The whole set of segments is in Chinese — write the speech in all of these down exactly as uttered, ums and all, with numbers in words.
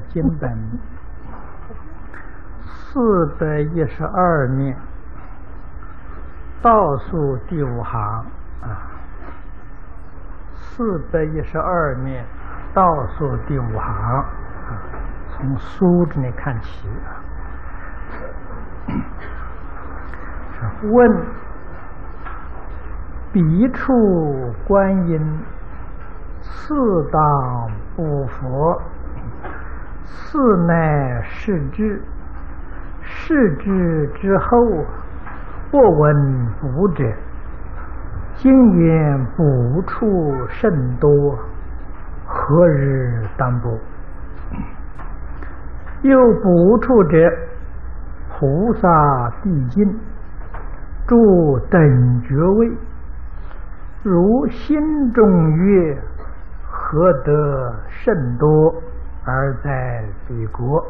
经本四百一十二面倒数第五行啊，四百一十二面倒数第五行啊，从书这里看起啊。问彼处观音，次当不佛，次乃世智。世智之后，不闻卜者，今言卜处甚多，何日当卜？又卜处者，菩萨地境，诸等觉位，如心中月，何得甚多而在彼国？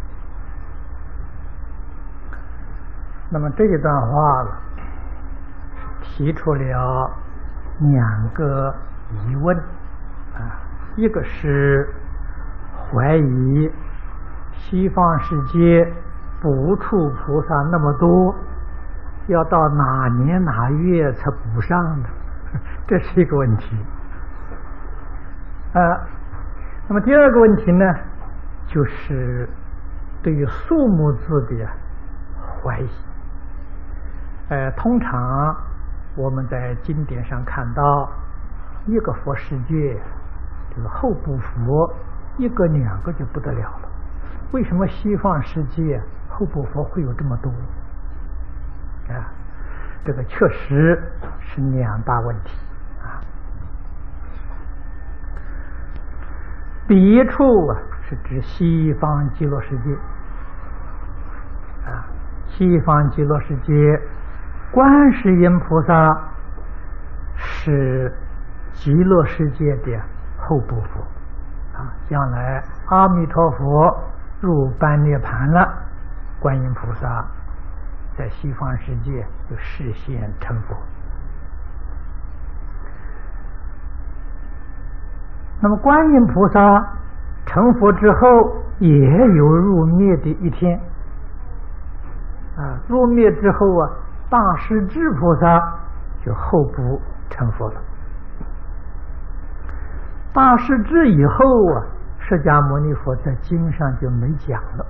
那么这一段话了，提出了两个疑问啊，一个是怀疑西方世界补处菩萨那么多，要到哪年哪月才补上的，这是一个问题啊。那么第二个问题呢，就是对于数目字的怀疑。呃，通常我们在经典上看到一个佛世界，这个后补佛一个两个就不得了了。为什么西方世界后补佛会有这么多啊？这个确实是两大问题啊。彼处啊，是指西方极乐世界啊，西方极乐世界。观世音菩萨是极乐世界的后补佛啊，将来阿弥陀佛入般涅盘了，观音菩萨在西方世界就示现成佛。那么观音菩萨成佛之后，也有入灭的一天啊，入灭之后啊，大势至菩萨就后补成佛了。大势至以后啊，释迦牟尼佛在经上就没讲了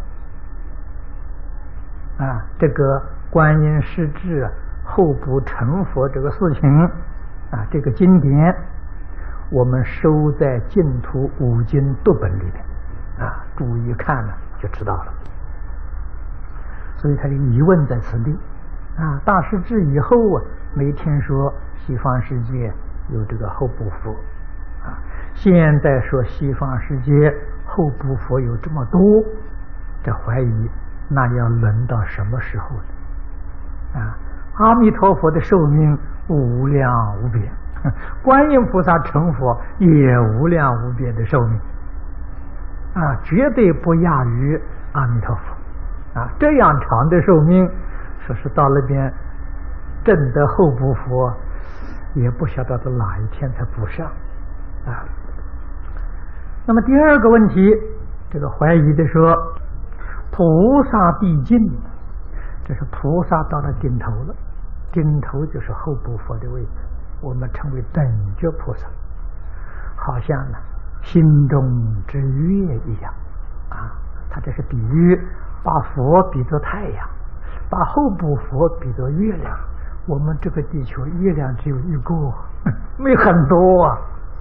啊。这个观音势至啊后补成佛这个事情啊，这个经典我们收在净土五经读本里面啊，注意看了就知道了。所以他的疑问在此地。啊，大势至以后啊，没听说西方世界有这个后补佛啊。现在说西方世界后补佛有这么多，这怀疑那要轮到什么时候呢？啊，阿弥陀佛的寿命无量无边，观音菩萨成佛也无量无边的寿命啊，绝对不亚于阿弥陀佛啊。这样长的寿命，说是到那边证得后补佛，也不晓得到哪一天才补上啊。那么第二个问题，这个怀疑的说，菩萨毕竟，这是菩萨到了顶头了，顶头就是后补佛的位置，我们称为等觉菩萨，好像呢心中之月一样啊。他这是比喻，把佛比作太阳，把后补佛比作月亮。我们这个地球月亮只有一个，没很多啊。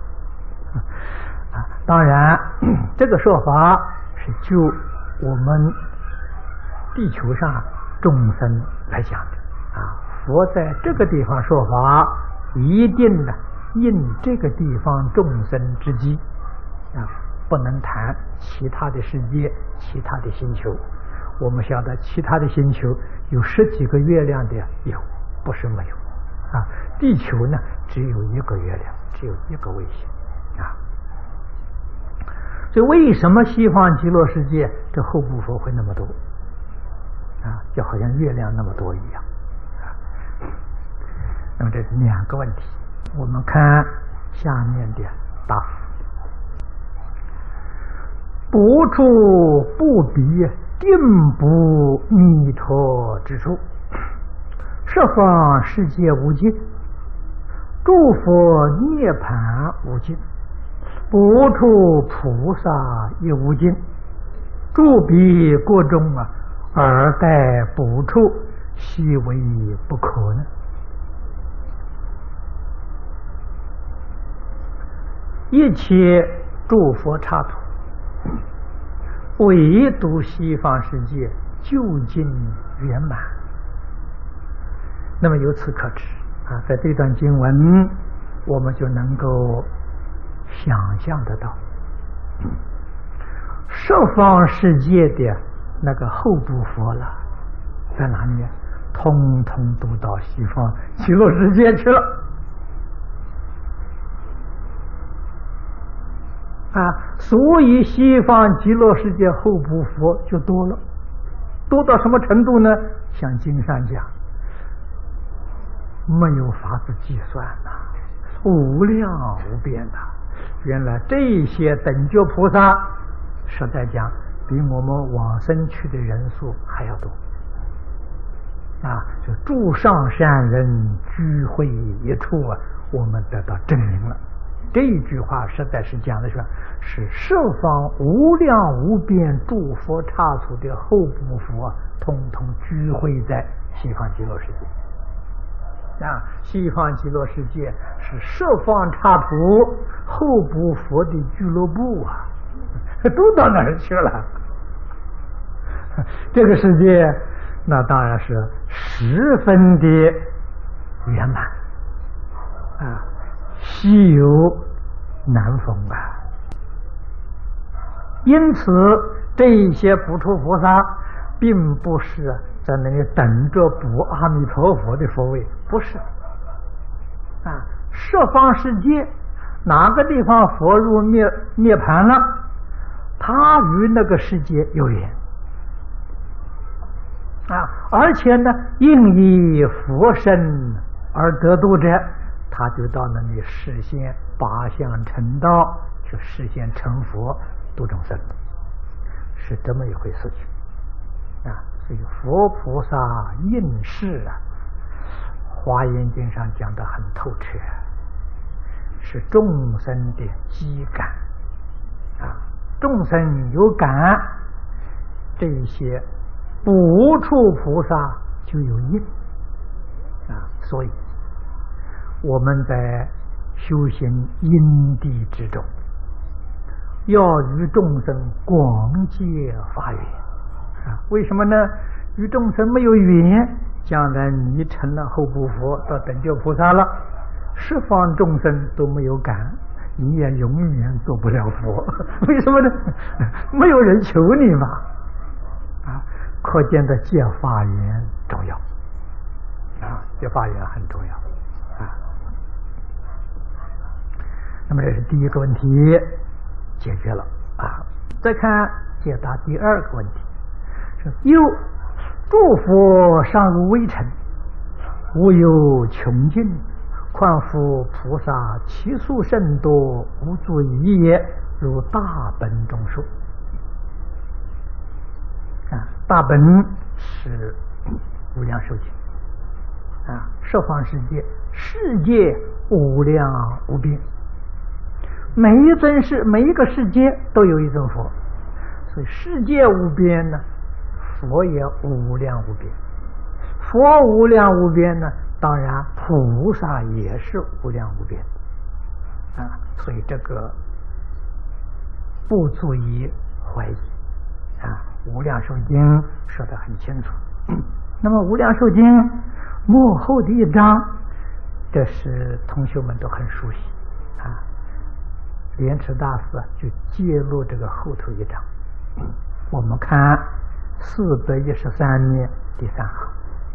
当然这个说法是就我们地球上众生来讲的啊。佛在这个地方说法，一定呢应这个地方众生之机啊，不能谈其他的世界、其他的星球。我们晓得其他的星球有十几个月亮的，有，不是没有啊。地球呢只有一个月亮，只有一个卫星啊。所以为什么西方极乐世界这后补佛会那么多啊？就好像月亮那么多一样啊。那么这是两个问题，我们看下面的答复。 不处不比定不弥陀之处，十方世界无尽，诸佛涅槃无尽，不处菩萨也无尽，诸彼国中啊，而待不处，悉为不可呢。一切诸佛刹土，唯独西方世界究竟圆满。那么由此可知啊，在这段经文，我们就能够想象得到，十方世界的那个后部佛了，在哪里？通通都到西方极乐世界去了。啊，所以西方极乐世界后部佛就多了，多到什么程度呢？像经上讲，没有法子计算呐、啊，无量无边呐、啊。原来这些等觉菩萨，实在讲比我们往生去的人数还要多。啊，就诸上善人聚会一处啊，我们得到证明了。这一句话实在是讲的是，是十方无量无边诸佛刹土的后部佛，通通聚会在西方极乐世界。啊，西方极乐世界是十方刹土后部佛的俱乐部啊，都到哪儿去了？这个世界，那当然是十分的圆满啊。稀有难逢啊！因此，这些补处菩萨并不是在那里等着补阿弥陀佛的佛位，不是啊。十方世界哪个地方佛入涅涅槃了，他与那个世界有缘啊，而且呢，应以佛身而得度者，他就到那里实现八相成道，去实现成佛度众生，是这么一回事情啊。所以佛菩萨应世啊，华严经上讲得很透彻，是众生的机感啊，众生有感，这一些补处菩萨就有应啊，所以我们在修行因地之中，要与众生广结法缘啊。为什么呢？与众生没有缘，将来你成了后部佛，到等觉菩萨了，十方众生都没有感，你也永远做不了佛。为什么呢？没有人求你嘛。啊，可见的结法缘重要啊，结法缘很重要。那么这是第一个问题解决了啊。再看解答第二个问题，是又诸佛上如微尘，无有穷尽，况复菩萨其数甚多，无足以也，如大本中说啊。大本是无量寿经啊，十方世界，世界无量无边。每一尊世，每一个世界都有一尊佛，所以世界无边呢，佛也无量无边。佛无量无边呢，当然菩萨也是无量无边啊，所以这个不足以怀疑啊。无量寿经说得很清楚。那么无量寿经幕后的一章，这是同学们都很熟悉啊。莲池大师就揭露这个后头一章，我们看四百一十三页第三行，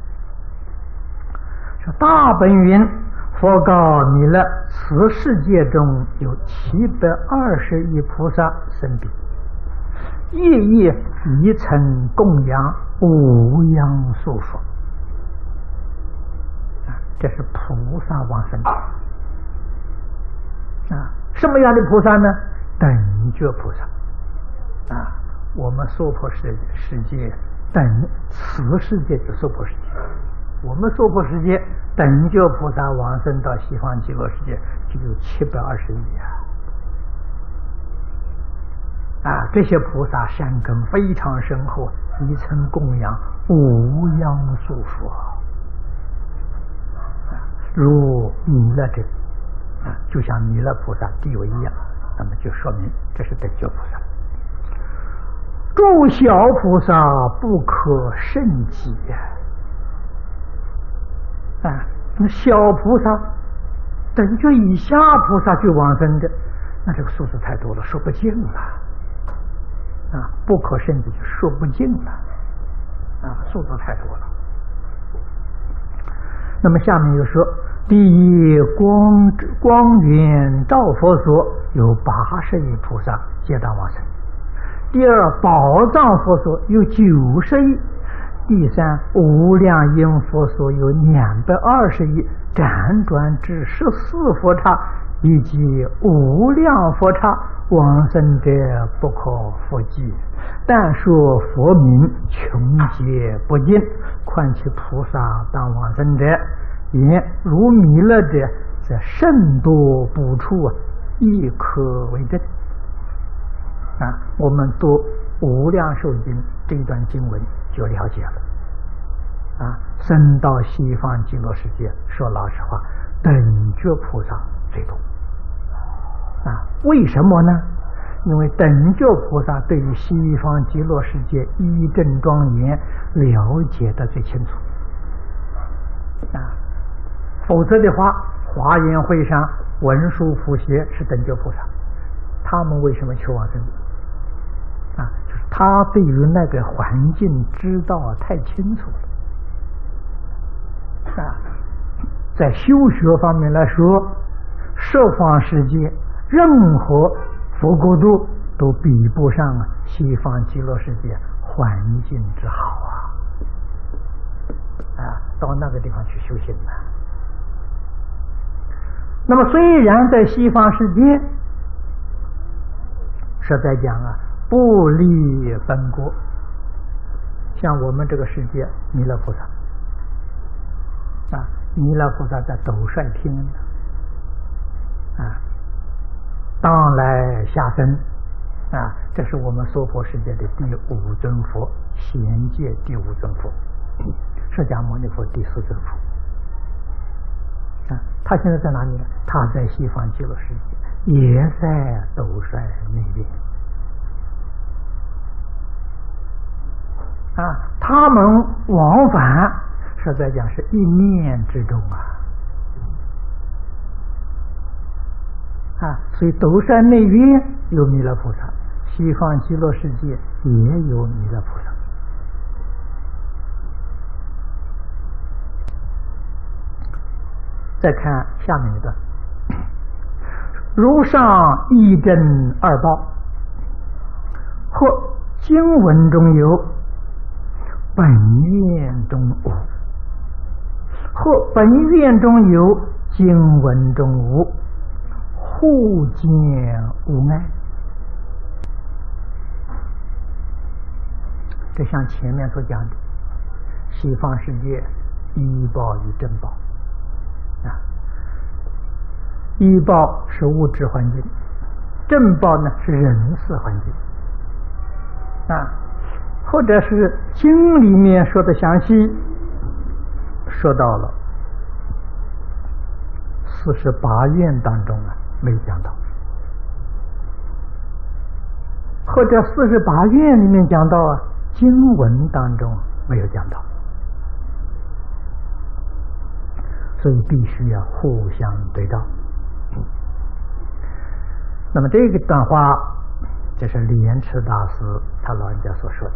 说大本云：佛告弥勒，此世界中有七百二十亿菩萨生彼，夜夜一曾供养无央数佛。啊，这是菩萨往生啊。什么样的菩萨呢？等觉菩萨啊，我们娑婆世世界等此世界的娑婆世界，我们娑婆世界等觉菩萨往生到西方极乐世界就有七百二十亿啊！啊，这些菩萨善根非常深厚，一曾供养无央数佛，啊，如弥勒这啊，就像弥勒菩萨地位一样，那么就说明这是等觉菩萨。诸小菩萨不可胜计啊！那小菩萨等觉以下菩萨就往生的，那这个数字太多了，说不尽了啊！不可胜计就说不尽了啊，数字太多了。那么下面又说，第一光光远照佛所有八十亿菩萨皆当往生。第二宝藏佛所有九十亿，第三无量音佛所有两百二十亿，辗转至十四佛刹以及无量佛刹，往生者不可复计，但说佛名穷劫不尽，况其菩萨当往生者，言如弥勒者，则甚多不处，亦可为证。啊，我们读无量寿经这一段经文就了解了。啊，生到西方极乐世界，说老实话，等觉菩萨最多。啊，为什么呢？因为等觉菩萨对于西方极乐世界一正庄严了解的最清楚。啊，否则的话，华严会上文殊普贤是等觉菩萨，他们为什么求往生？啊，就是他对于那个环境知道太清楚了。啊，在修学方面来说，十方世界任何佛国度都比不上西方极乐世界环境之好啊！啊，到那个地方去修行了。那么虽然在西方世界，实在讲啊，不离本国，像我们这个世界，弥勒菩萨啊，弥勒菩萨在斗率天啊，当来下生啊，这是我们娑婆世界的第五尊佛，贤界第五尊佛，释迦牟尼佛第四尊佛啊。他现在在哪里呢？他在西方极乐世界，也在斗率那边啊。他们往返，实在讲是一念之中啊。啊，所以斗率内院有弥勒菩萨，西方极乐世界也有弥勒菩萨。再看下面一段，如上一真二报，或经文中有，本愿中无；或本愿中有，经文中无，互见无碍。这像前面所讲的，西方世界依报与正报啊，依报是物质环境，正报呢是人事环境啊，或者是经里面说的详细，说到了四十八愿当中啊没讲到，或者四十八愿里面讲到啊，经文当中没有讲到，所以必须要互相对照。那么这个段话就是莲池大师他老人家所说的，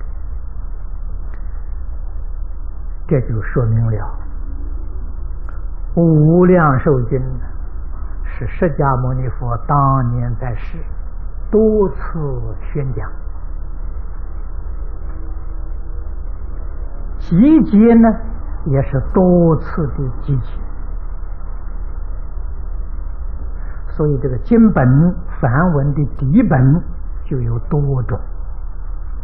这就说明了无量寿经是释迦牟尼佛当年在世多次宣讲，集结呢也是多次的集结，所以这个经本梵文的底本就有多种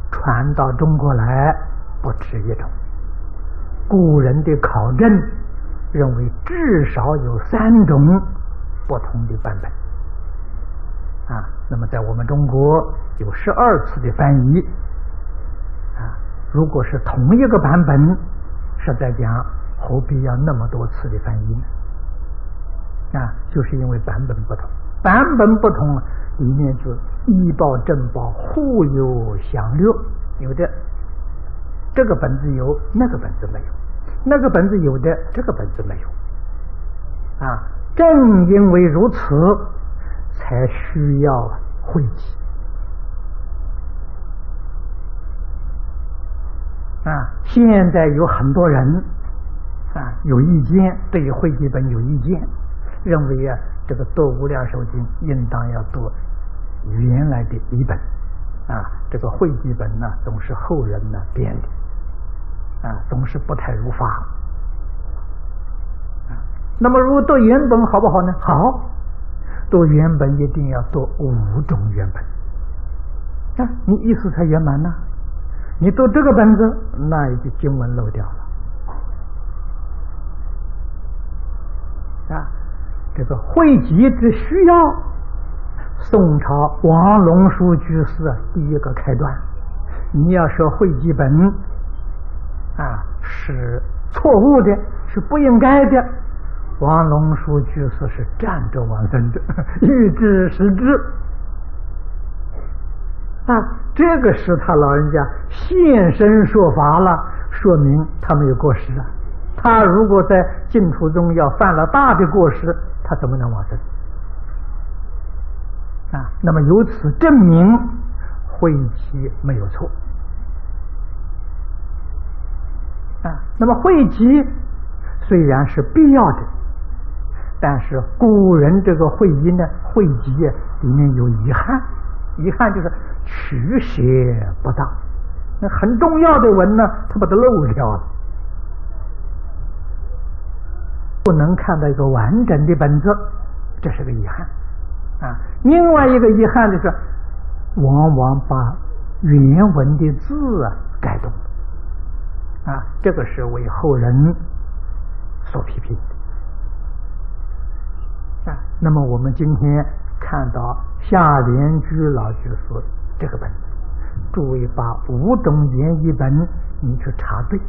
传到中国来不止一种。古人的考证认为至少有三种不同的版本啊。那么在我们中国有十二次的翻译啊。如果是同一个版本，实在讲何必要那么多次的翻译呢？啊，就是因为版本不同，版本不同里面就医报正报，互有详略，有的这个本子有，那个本子没有，那个本子有的，这个本子没有啊。正因为如此，才需要汇集啊。现在有很多人啊有意见，对于汇集本有意见，认为啊这个读无量寿经应当要读原来的译本啊，这个汇集本呢总是后人呢编的啊，总是不太如法啊。那么如果读原本好不好呢？好，读原本一定要读五种原本啊，你意思才圆满呢。你读这个本子，那一句经文漏掉了啊。这个汇集之需要，宋朝王龙书居士第一个开端。你要说汇集本啊是错误的，是不应该的，王龙书居士是站着往生的，欲知时知啊，这个是他老人家现身说法了，说明他没有过失啊。他如果在净土中要犯了大的过失，他怎么能往生啊？那么由此证明汇集没有错啊。那么汇集虽然是必要的，但是古人这个会意呢，汇集里面有遗憾，遗憾就是取舍不当，那很重要的文呢，他把它漏掉了，不能看到一个完整的本子，这是个遗憾啊。另外一个遗憾的是，往往把原文的字啊改动啊，这个是为后人所批评的啊。那么我们今天看到夏莲居老居士这个本子，诸位把五种原译本你去查对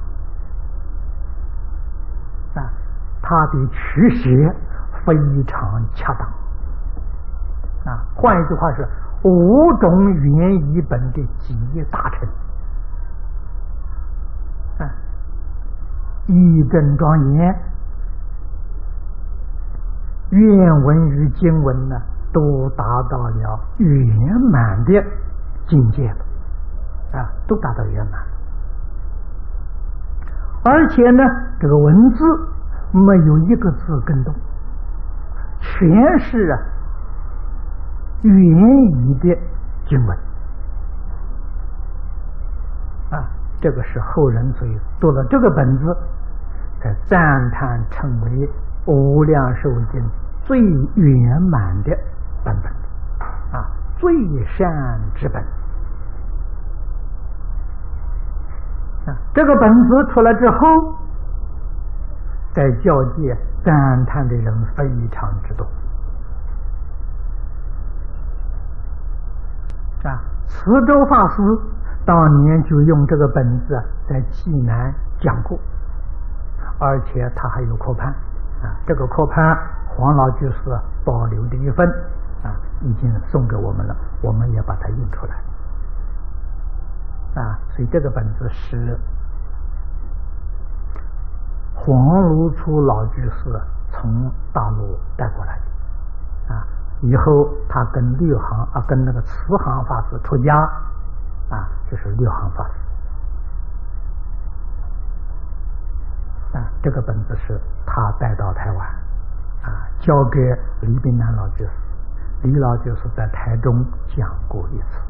啊，它的取舍非常恰当啊。换一句话是，五种原译本的集大成啊，义正庄严，愿文与经文呢都达到了圆满的境界了啊，都达到圆满。而且呢，这个文字没有一个字更动，全是啊原译的经文啊。这个是后人所以读了这个本子，才赞叹称为无量寿经最圆满的版本啊，最善之本啊。这个本子出来之后，在教界赞叹的人非常之多啊。慈州法师当年就用这个本子在济南讲过，而且他还有科判啊。这个科判黄老居士保留的一份啊，已经送给我们了，我们也把它印出来啊。所以这个本子是黄如初老居士从大陆带过来的啊。以后他跟六行啊，跟那个慈航法师出家啊，就是六行法师啊。这个本子是他带到台湾啊，交给李炳南老居士，李老居士在台中讲过一次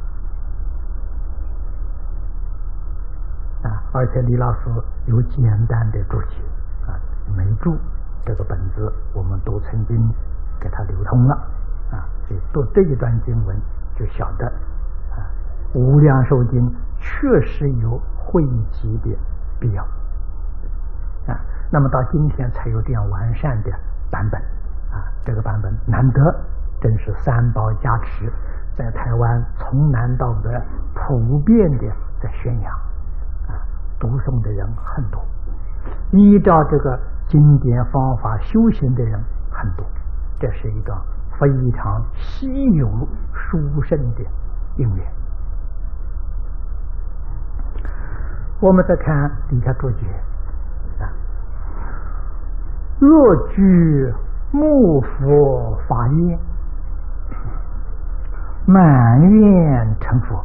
啊。而且李老师有简单的注解啊，每注这个本子我们都曾经给他流通了啊。所以读这一段经文就晓得啊， 无量寿经确实有汇集的必要啊。那么到今天才有这样完善的版本啊，这个版本难得，真是三宝加持，在台湾从南到北普遍的在宣扬啊，读诵的人很多，依照这个经典方法修行的人很多，这是一个非常稀有殊胜的因缘。我们再看底下注解啊，若具目佛法业，满愿成佛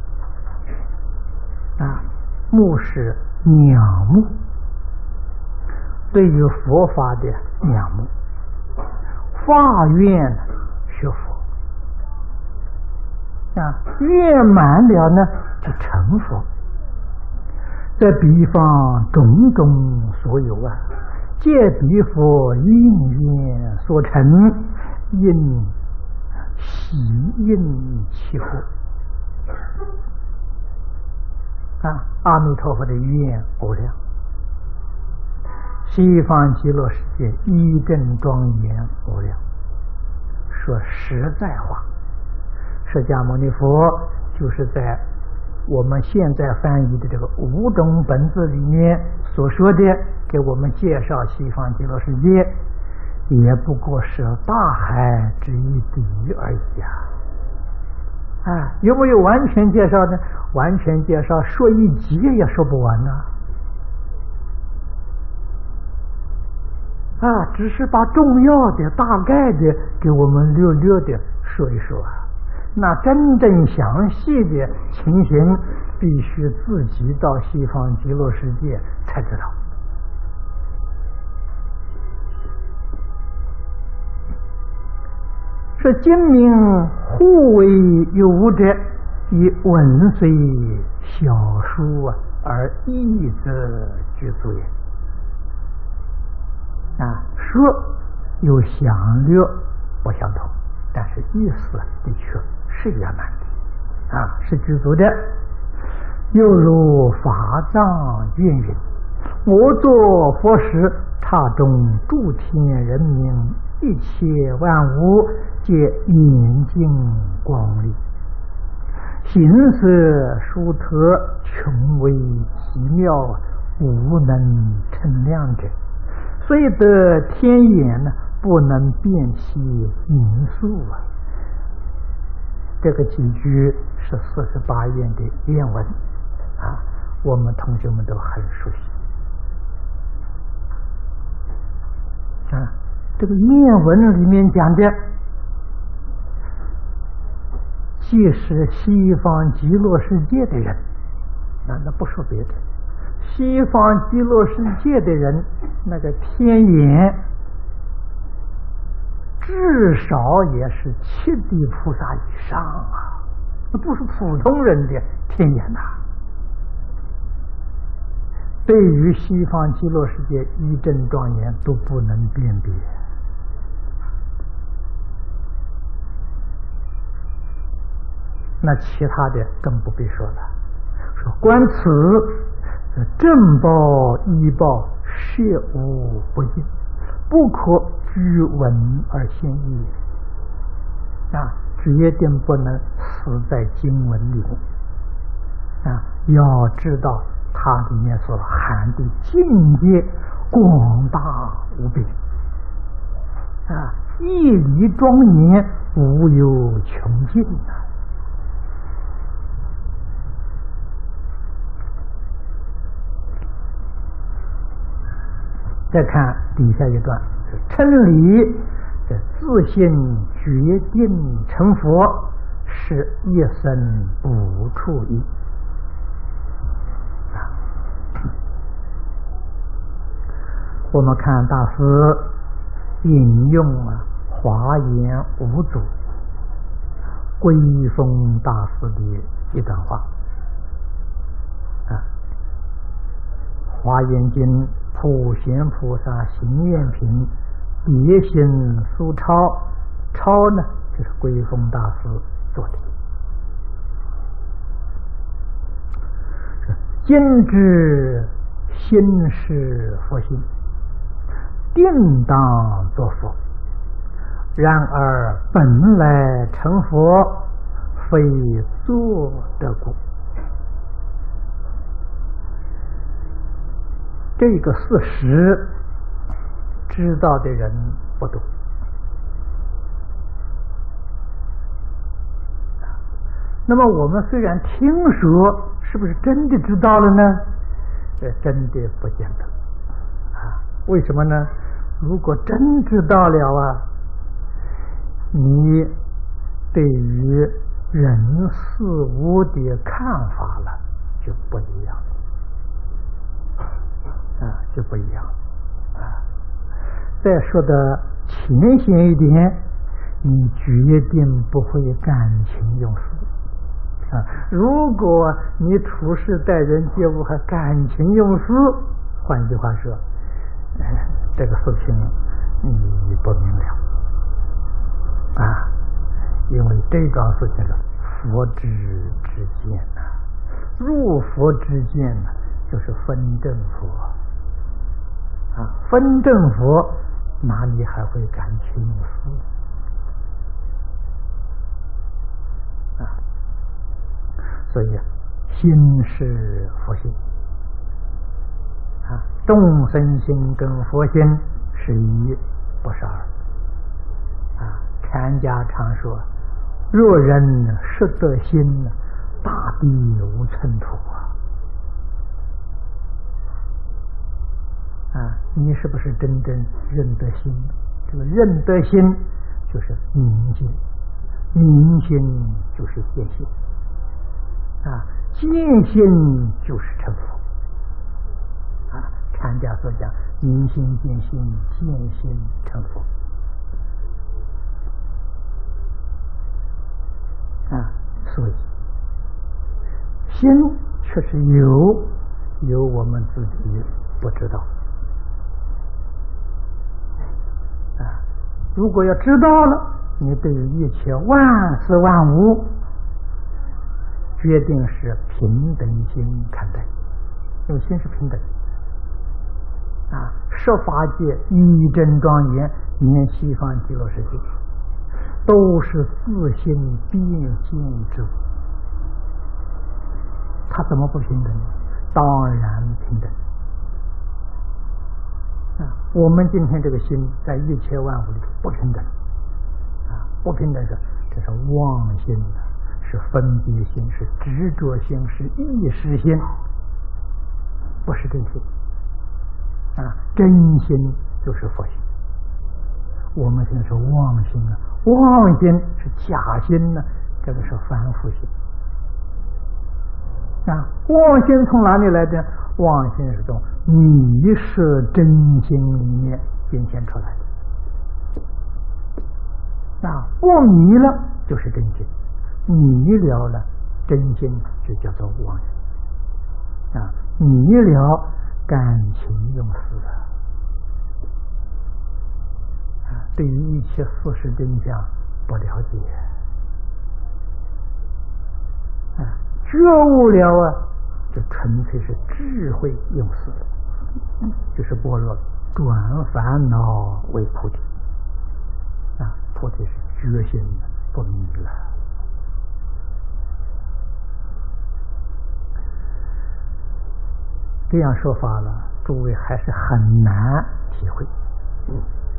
啊，目是仰慕，对于佛法的仰慕，发愿学佛啊，愿满了呢就成佛。这比方种种所有啊，皆彼佛因缘所成，因喜应其果啊！阿弥陀佛的愿无量，西方极乐世界一真庄严无量。说实在话，释迦牟尼佛就是在我们现在翻译的这个五种本字里面所说的，给我们介绍西方极乐世界，也不过是大海之一滴而已啊！啊，有没有完全介绍呢？完全介绍说一集也说不完呢。啊，只是把重要的、大概的给我们略略的说一说啊。那真正详细的情形，必须自己到西方极乐世界才知道。说今明互为有者，以文虽小书啊，而义则具足也。啊，说有详略不相同，但是意思的确是圆满的啊，是具足的。又如法藏愿云：我作佛时，刹中诸天人民一切万物，皆眼睛光丽，形色殊特，穷微奇妙，无能称量者。虽得天眼呢，不能辨其名数啊。这个几句是四十八愿的愿文啊，我们同学们都很熟悉啊。这个愿文里面讲的，既是西方极乐世界的人，那那不说别的，西方极乐世界的人，那个天眼至少也是七地菩萨以上啊，那不是普通人的天眼呐、啊。对于西方极乐世界一真庄严都不能辨别。那其他的更不必说了。说观此正报依报，切无不应，不可据文而现义啊，决定不能死在经文里面啊！要知道它里面所含的境界广大无边啊，义理庄严，无有穷尽啊！再看底下一段，称理自信决定成佛，是一生无处依。我们看大师引用啊华严五祖归峰大师的一段话啊，华严经普贤菩萨行愿品别行苏超，超呢就是归峰大师做的今之心是佛心，定当作佛。然而本来成佛，非做得故。这个事实知道的人不多。那么我们虽然听说，是不是真的知道了呢？这真的不见得啊。为什么呢？如果真知道了啊，你对于人事物的看法了就不一样啊，就不一样啊。再说的浅显一点，你决定不会感情用事啊。如果你处事待人接物还感情用事，换句话说，哎，这个事情你不明了啊，因为这桩事情是佛之之见呐、啊，入佛之见呢、啊，就是分正佛啊，分正佛哪里还会感情用事啊？所以心是佛心啊，众生心跟佛心是一，不是二啊。禅家常说，若人识得心，大地无寸土啊！啊，你是不是真正认得心？这个认得心就是明心，明心就是见性啊，见性就是成佛啊。禅家所讲，明心见性，见性成佛。啊，所以心确实有，有我们自己不知道啊。如果要知道了，你对于一切万事万物，决定是平等心看待，因为心是平等啊。十法界一真庄严，念西方极乐世界，都是自性变现之物，它怎么不平等？当然平等啊！我们今天这个心在一切万物里不平等啊，不平等是这是妄心的，是分别心，是执着心，是意识心，不是真心啊！真心就是佛心。我们现在是妄心啊，妄心是假心呢、啊，这个是凡夫心啊。妄心从哪里来的？妄心是从迷失真心里面变现出来的啊。不迷了就是真心，迷了了真心就叫做妄心啊。迷了感情用事啊。对于一切事实真相不了解啊，觉悟了啊，就纯粹是智慧用事，就是般若转烦恼为菩提啊，菩提是觉心不迷了。这样说法了，诸位还是很难体会。嗯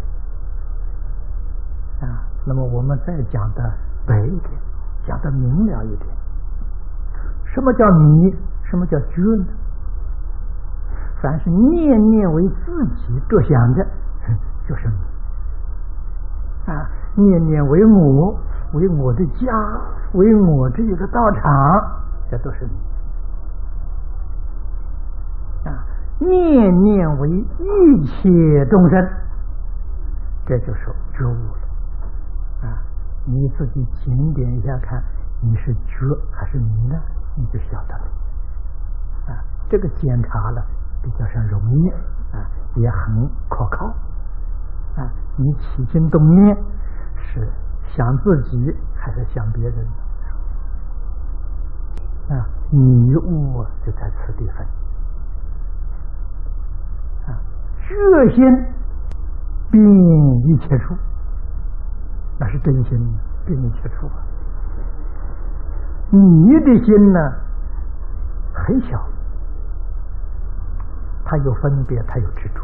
啊，那么我们再讲的白一点，讲的明了一点。什么叫迷？什么叫觉呢？凡是念念为自己着想的，就是迷啊；念念为我，为我的家，为我这一个道场，这都是迷啊；念念为一切众生，这就是觉悟了。啊，你自己检点一下看，你是觉还是迷呢？你就晓得了。啊，这个检查了比较上容易啊，也很可靠。啊，你起心动念是想自己还是想别人？ 啊，迷悟就在此地分。啊，觉心遍一切处，那是真心遍一切处啊。你的心呢，很小，它有分别，它有执着。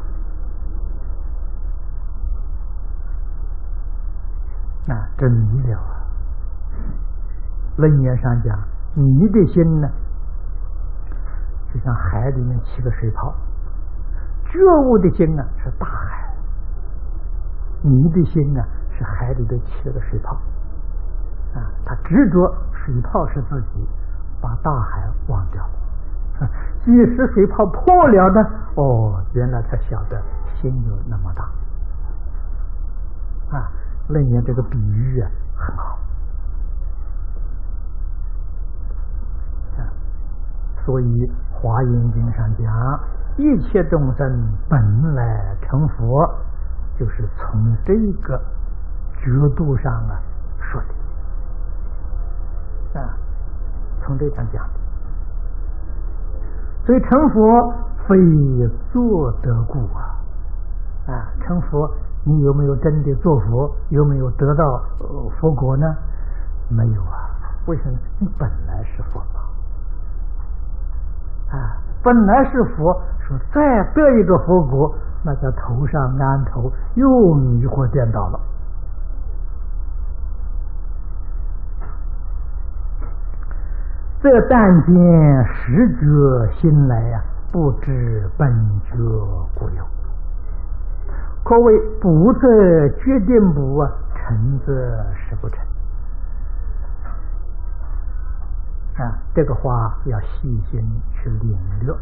啊，这迷了啊！楞严上讲，你的心呢，就像海里面起个水泡，觉悟的心呢是大海，你的心呢是海里头起了个水泡。啊，他执着水泡是自己，把大海忘掉了。即使水泡破了呢，哦，原来才晓得心有那么大。啊，楞严这个比喻啊很好。啊，所以《华严经》上讲，一切众生本来成佛，就是从这个角度上啊说的。啊，从这上讲的，所以成佛非做得故啊！啊，成佛，你有没有真的做佛？有没有得到、呃、佛果呢？没有啊！为什么？你本来是佛嘛！啊，本来是佛，说再得一个佛果，那叫头上安头，又迷惑颠倒了。这但见实觉心来呀、啊，不知本觉故有。可谓不则决定不啊，成则实不成。啊，这个话要细心去领略。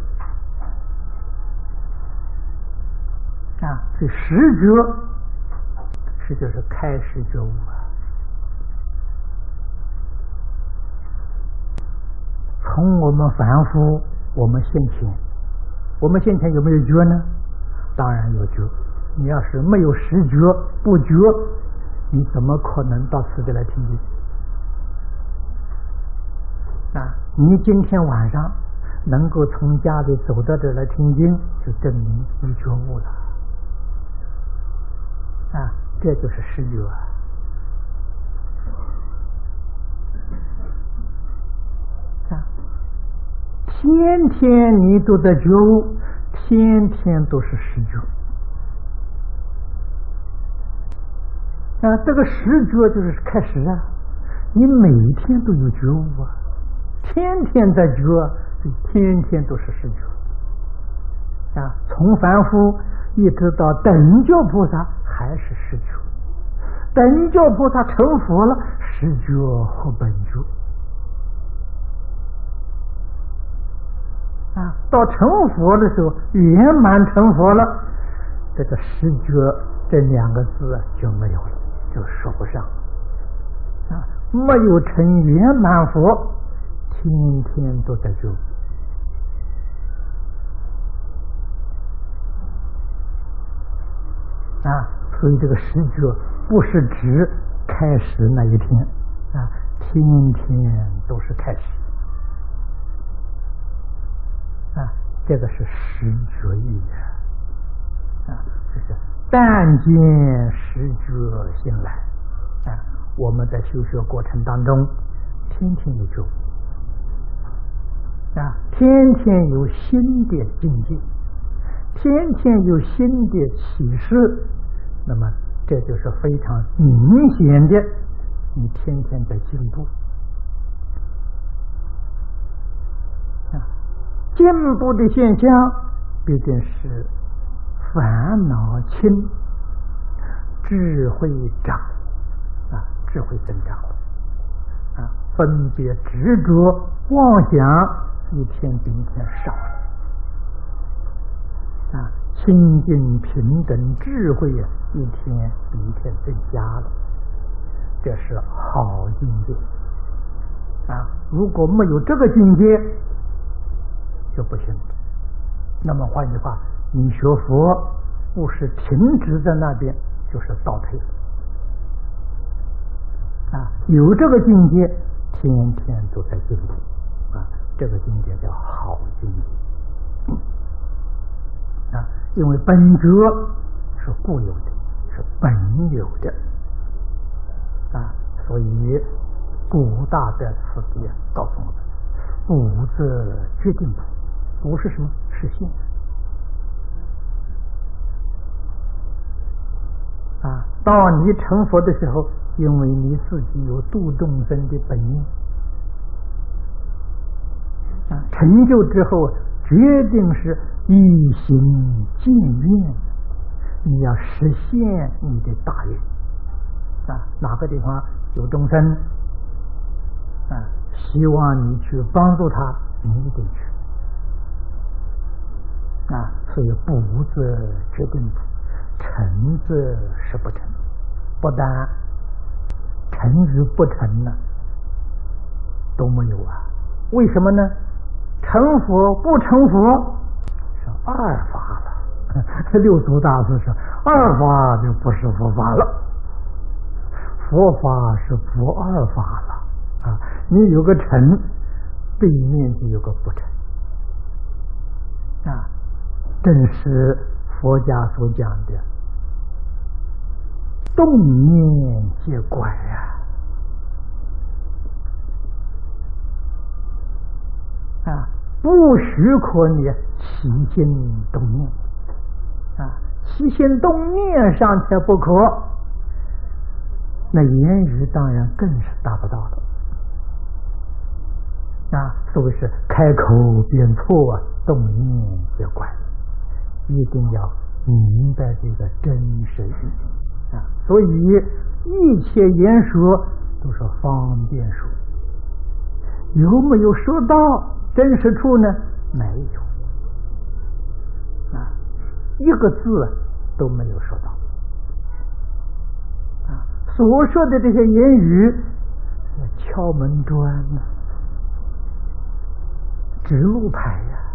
啊，所以实觉是就是开始觉悟啊。从我们凡夫，我们现前，我们现前有没有觉呢？当然有觉。你要是没有实觉，不觉，你怎么可能到此地来听经？啊，你今天晚上能够从家里走到这来听经，就证明你觉悟了。啊，这就是实觉啊。天天你都在觉悟，天天都是实觉。啊，这个实觉就是开始啊，你每天都有觉悟啊，天天在觉，就天天都是实觉。啊，从凡夫一直到等觉菩萨还是实觉，等觉菩萨成佛了，实觉和本觉。啊，到成佛的时候，圆满成佛了，这个实觉这两个字就没有了，就说不上。啊，没有成圆满佛，天天都在觉。啊，所以这个实觉不是指开始那一天，啊，天天都是开始。啊，这个是实觉意啊，就是但见实觉心来啊。我们在修学过程当中，天天有觉啊，天天有新的境界，天天有新的启示，那么这就是非常明显的，你天天在进步。进步的现象必定是烦恼轻，智慧长啊，智慧增长啊，分别执着妄想一天比一天少了啊，清净平等智慧啊一天比一天增加了，这是好境界啊！如果没有这个境界就不行了。那么换句话，你学佛不是停止在那边，就是倒退了啊！有这个境界，天天都在进步啊！ 这个境界叫好境界啊，因为本觉是固有的，是本有的啊，所以古大在此地告诉我们：不则决定不，不是什么是现啊。到你成佛的时候，因为你自己有度众生的本念啊，成就之后决定是一心尽愿，你要实现你的大愿啊。哪个地方有众生啊，希望你去帮助他，你一定去啊。所以不则决定不，成则是不成，不但成与不成呢都没有啊。为什么呢？成佛不成佛是二法了。六祖大师说，二法就不是佛法了，佛法是不二法了啊。你有个成，背面就有个不成啊，正是佛家所讲的动念皆怪啊啊，不许可你起心动念啊，起心动念尚且不可，那言语当然更是达不到了啊。所谓是开口便错啊，动念皆怪，一定要明白这个真实意啊。所以一切言说都是方便说，有没有说到真实处呢？没有啊，一个字都没有说到啊。所说的这些言语敲门砖啊，指路牌呀、啊，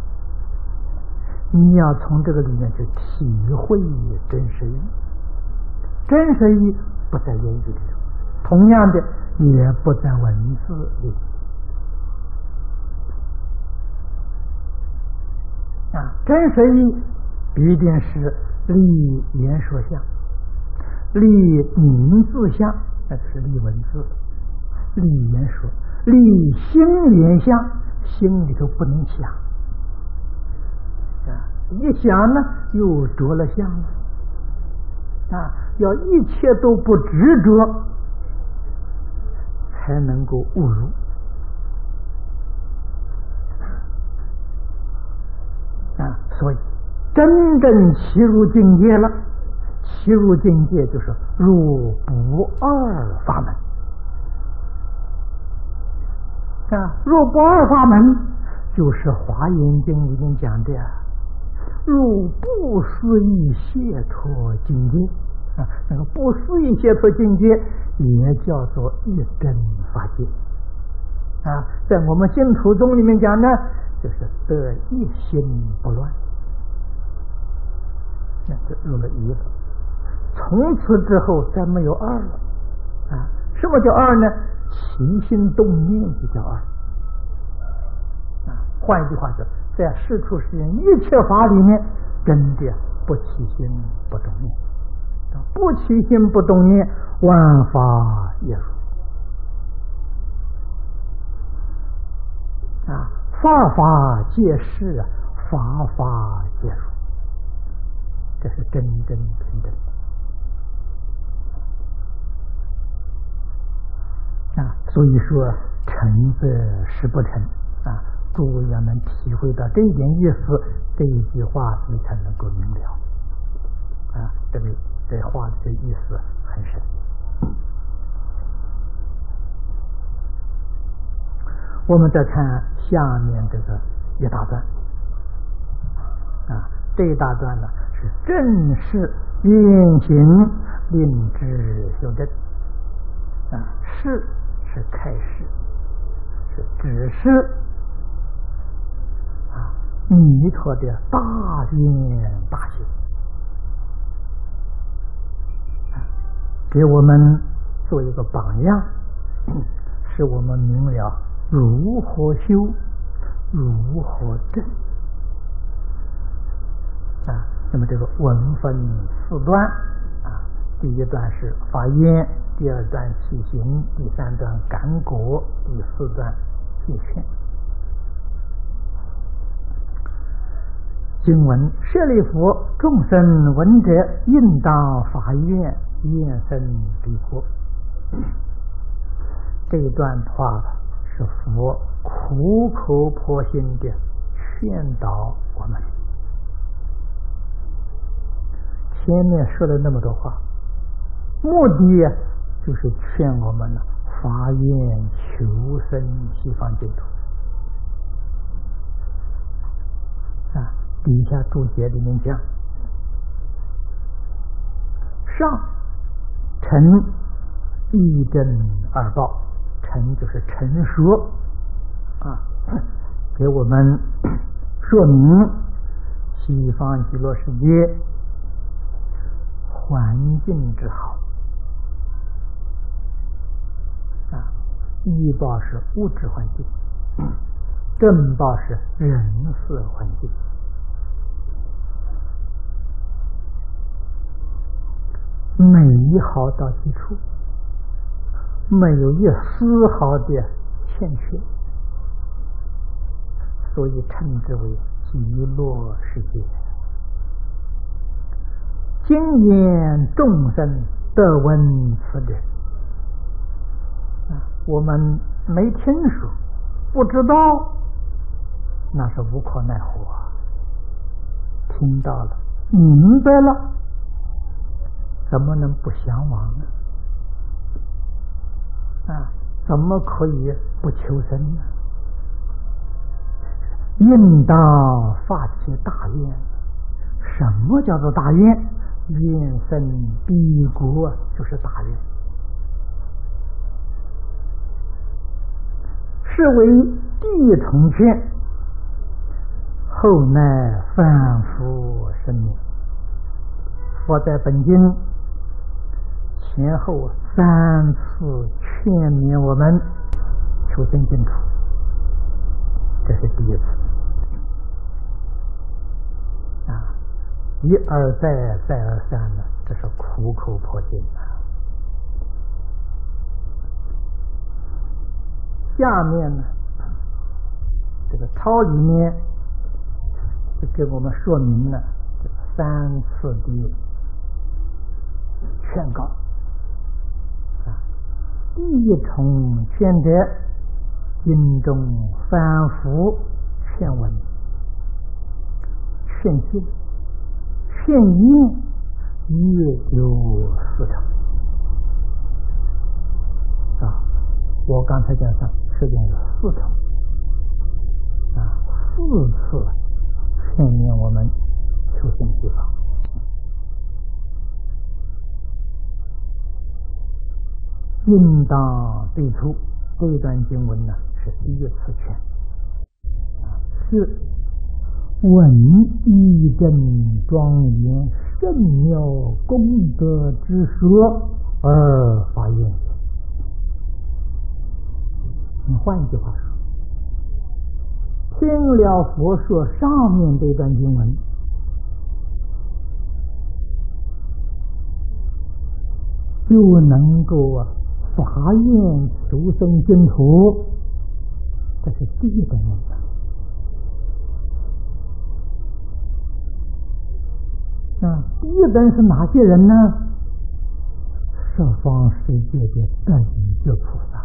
你要从这个里面去体会真实意。真实意不在言语里头，同样的也不在文字里啊。真实意必定是立言说相，立名字相，那就是立文字，立言说，立心言相，心里头不能想啊，一想呢又着了相了啊，要一切都不执着，才能够悟入啊。所以真正起入境界了，起入境界就是入不二法门啊。入不二法门就是《华严经》里面讲的入不思议解脱境界啊。那个不思议解脱境界也叫做一真法界啊。在我们净土宗里面讲呢，就是得一心不乱，那就入了一了。从此之后再没有二了啊。什么叫二呢？起心动念就叫二啊。换一句话说，在世出世间一切法里面，真的不起心不动念，不起心不动念，万法也如啊。法法皆是，法法皆如，这是真真平等啊。所以说成则实不成啊。诸位要能体会到这一点意思，这一句话你才能够明了啊。这个这话的这意思很深。我们再看下面这个一大段啊，这一大段呢是正式运行令之修正啊，示是开示，是指示啊，弥陀的大愿大行啊，给我们做一个榜样，使我们明了如何修如何证啊？那么这个文分四段啊，第一段是法院，第二段起行，第三段感果，第四段解劝。经文：舍利弗，众生闻者，应到法院，愿生彼国。这一段话是佛苦口婆心的劝导我们。前面说了那么多话，目的就是劝我们呢，发愿求生西方净土。啊，底下注解里面讲，上陈义正二报，陈就是陈说啊，给我们说明西方极乐世界环境之好啊，义报是物质环境，正报是人事环境。美好到极处，没有一丝毫的欠缺，所以称之为极乐世界。今言众生得闻此者，我们没听说，不知道，那是无可奈何啊。听到了，明白了，怎么能不向往呢？啊，怎么可以不求生呢？应当发起大愿。什么叫做大愿？愿生彼国就是大愿，是为地重劝，后乃反复声明。佛在本经前后三次劝勉我们求生净土，这是第一次啊，一而再再而三呢，这是苦口婆心啊。下面呢，这个抄里面就给我们说明了这个三次的劝告啊。第一重劝者，经中反复劝闻、劝诫、劝言，约有四重啊。我刚才讲上实际上有四重啊，四次劝勉我们求生西方。应当对出这一段经文呢，是第一次劝，是闻义正庄严圣妙功德之说而发愿。你换一句话说，听了佛说上面这段经文，就能够啊发愿求生净土，这是第一等人。啊，第一等是哪些人呢？十方世界的等觉菩萨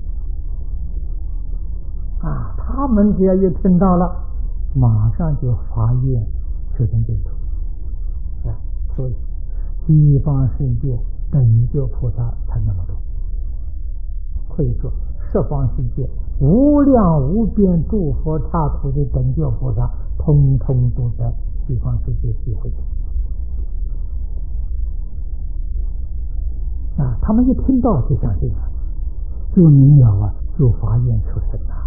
啊，他们只要一听到了，马上就发愿求生净土啊。所以西方世界等觉菩萨才那么多。可以说十方世界无量无边诸佛刹土的等觉菩萨，通通都在西方世界聚会啊！他们一听到就相信了，就明了啊，就发愿求生了。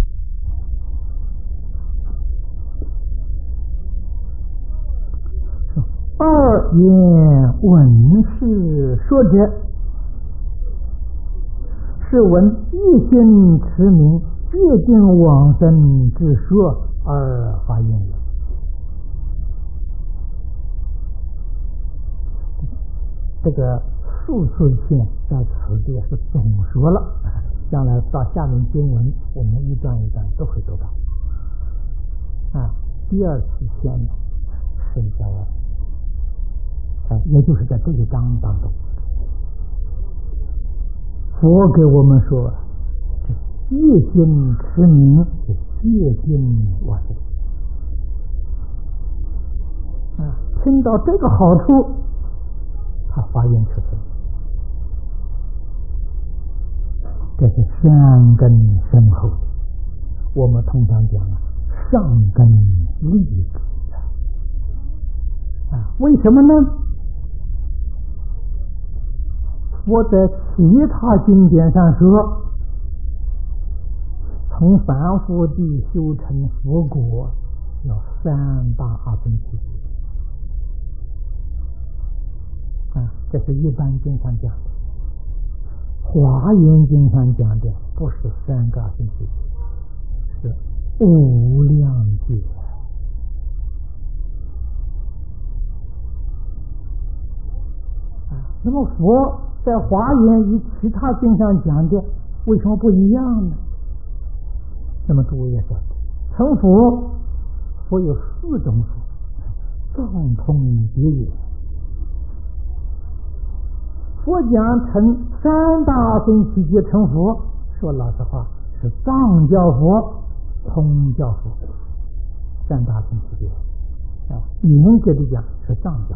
二言闻是说者，是闻一心持名决定往生之说而发愿也。这个数次性在此地是总说了，将来到下面经文我们一段一段都会读到。啊，第二次现呢是在啊，也就是在这一章当中，佛给我们说，业心持名是戒心往生。啊，听到这个好处，他发愿求生，这是善根深厚。我们通常讲上根利智啊，为什么呢？我在其他经典上说，从凡夫地修成佛果，要三大阿僧祇啊，这是一般经常讲的。华严经常讲的不是三个阿僧祇，是无量劫。啊，那么佛在华严与其他经上讲的为什么不一样呢？那么诸位也晓得，成佛佛有四种佛，藏通别也。佛讲成三大阿僧祇劫成佛，说老实话是藏教佛、通教佛。三大阿僧祇劫啊，严格的讲是藏教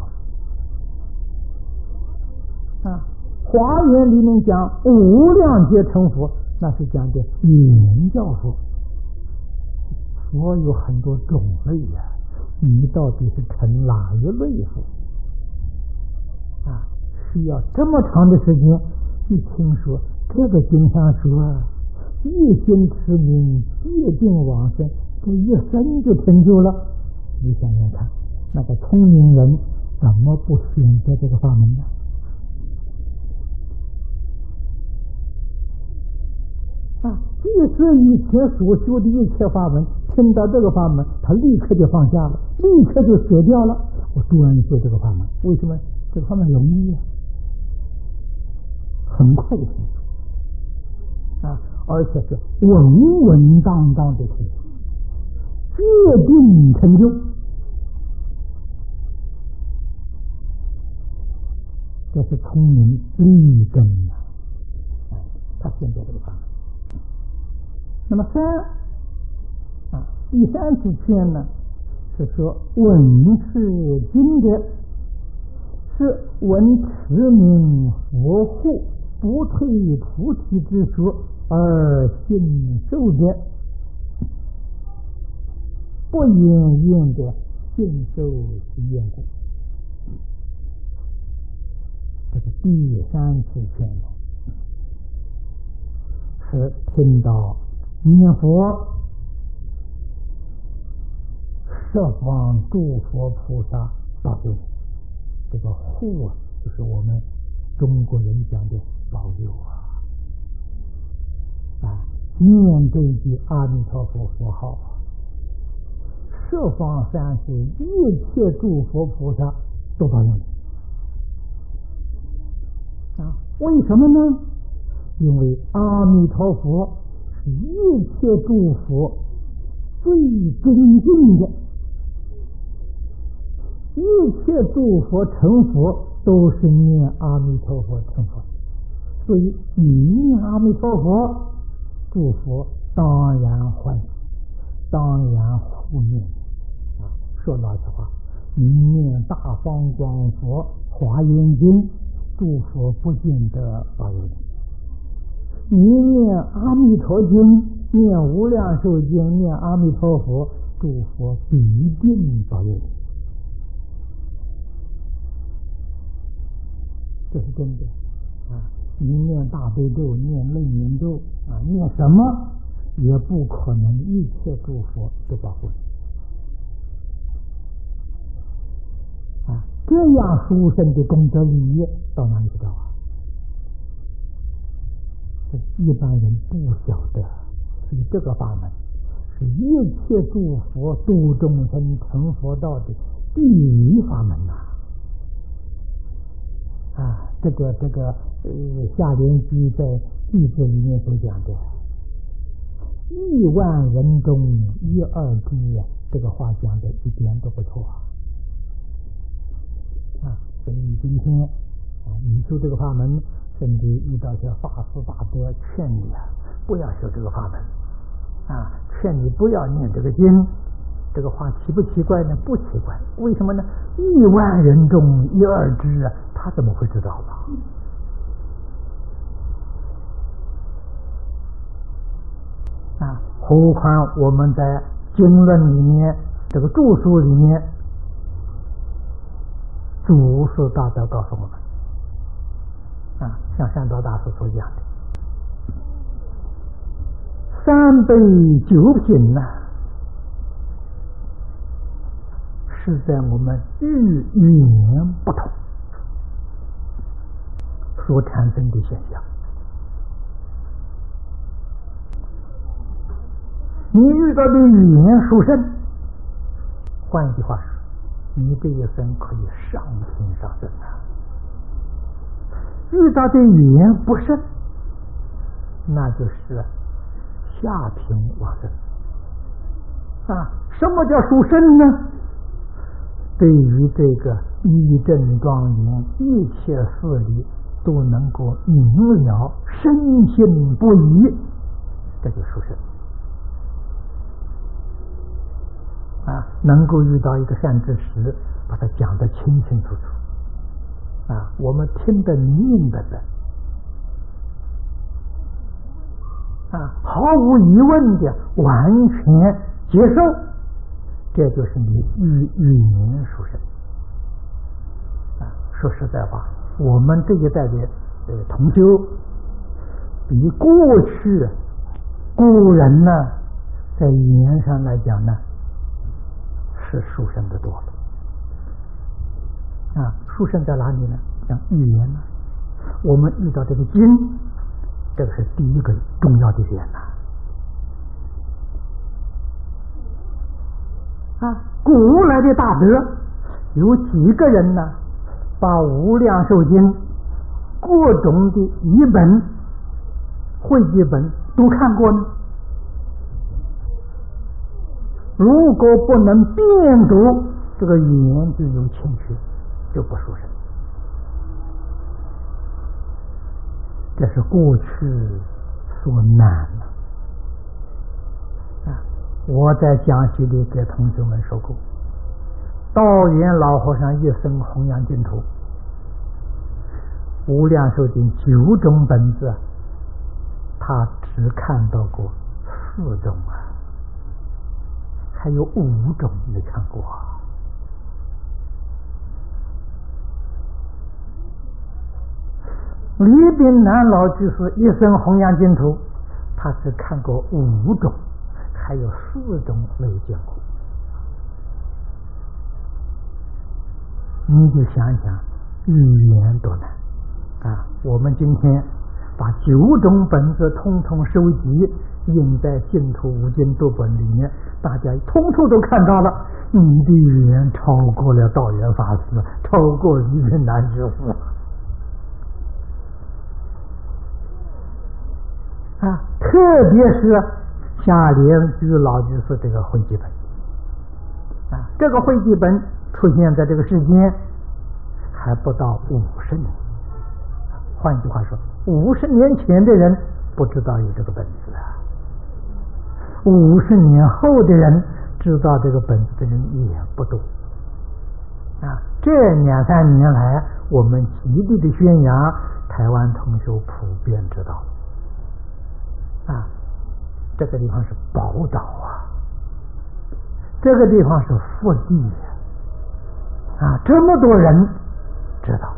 佛啊。华严里面讲无量劫成佛，那是讲的严教佛。佛有很多种类呀、啊，你到底是成哪一类佛啊？需要这么长的时间，一听说这个经上说一心持名戒定往生，这一生就成就了。你想想看，那个聪明人怎么不选择这个法门呢？啊，即使以前所修的一切法门，听到这个法门，他立刻就放下了，立刻就舍掉了。我专修这个法门，为什么？这个法门容易啊，很快就成就啊，而且是稳稳当当的成就，决定成就。这是聪明立根啊！哎，他选择这个法门。那么三啊，第三次劝呢，是说闻是经的，是闻持名佛护不退菩提之说而信受的，不言愿的信受其缘故。这是第三次劝呢，是听到念佛设方诸佛菩萨保佑，这个护啊，就是我们中国人讲的保佑啊啊！念这句阿弥陀佛佛号啊，设方三世一切诸佛菩萨都保佑你啊！为什么呢？因为阿弥陀佛是一切诸佛最尊敬的，一切诸佛成佛都是念阿弥陀佛成佛，所以你念阿弥陀佛，诸佛当然欢喜，当然护念啊。说老实话，你念大方广佛华严经，诸佛不见得保佑你；你念阿弥陀经、念无量寿经、念阿弥陀佛，诸佛必定保佑你。这是真的啊！你念大悲咒、念楞严咒啊，念什么也不可能一切诸佛都保护你啊！这样殊胜的功德利益到哪里去找啊？一般人不晓得， 所以这个法门是一切诸佛度众生成佛道的第一法门呐！啊，这个这个呃，下联居在句子里面所讲的“亿万人中一二知”啊，这个话讲的一点都不错啊！所以你今天啊，你修这个法门，甚至遇到些法师大德劝你啊，不要修这个法门啊，劝你不要念这个经。这个话奇不奇怪呢？不奇怪，为什么呢？亿万人中一二知啊，他怎么会知道呢？啊，何况我们在经论里面，这个著书里面，祖师大德告诉我们，啊，像善导大师所讲的，三杯九品呐、啊。是在我们语言不同所产生的现象。你遇到的语言殊胜，换一句话说，你这一生可以上天上升啊；遇到的语言不胜，那就是下品往生啊。什么叫殊胜呢？对于这个义正庄严一切事理都能够明了深信不疑，这就殊胜啊！能够遇到一个善知识，把它讲得清清楚楚啊，我们听得明明白白啊，毫无疑问的完全接受。这就是你语语言殊胜啊！说实在话，我们这一代的呃同修，比过去古人呢，在语言上来讲呢，是殊胜的多了啊！殊胜在哪里呢？像语言呢，我们遇到这个经，这个是第一个重要的点呐。啊，古来的大德有几个人呢？把《无量寿经》各种的译本、汇集本都看过呢？如果不能辨读这个语言，就有欠缺，就不殊胜。这是过去所难的。我在讲习里给同学们说过，道元老和尚一生弘扬净土，无量寿经九种本子，他只看到过四种啊，还有五种没看过啊。李炳南老居士一生弘扬净土，他只看过五种，还有四种没有见过。你就想想语言多难啊！我们今天把九种本子通通收集印在净土五经读本里面，大家通通都看到了，你的语言超过了道元法师，超过李炳南之父啊！特别是下联居老居士这个汇集本啊，这个汇集本出现在这个世间还不到五十年，换句话说，五十年前的人不知道有这个本子啊，五十年后的人知道这个本子的人也不多啊。这两三年来，我们极力的宣扬，台湾同学普遍知道啊，这个地方是宝岛啊，这个地方是福地啊，这么多人知道。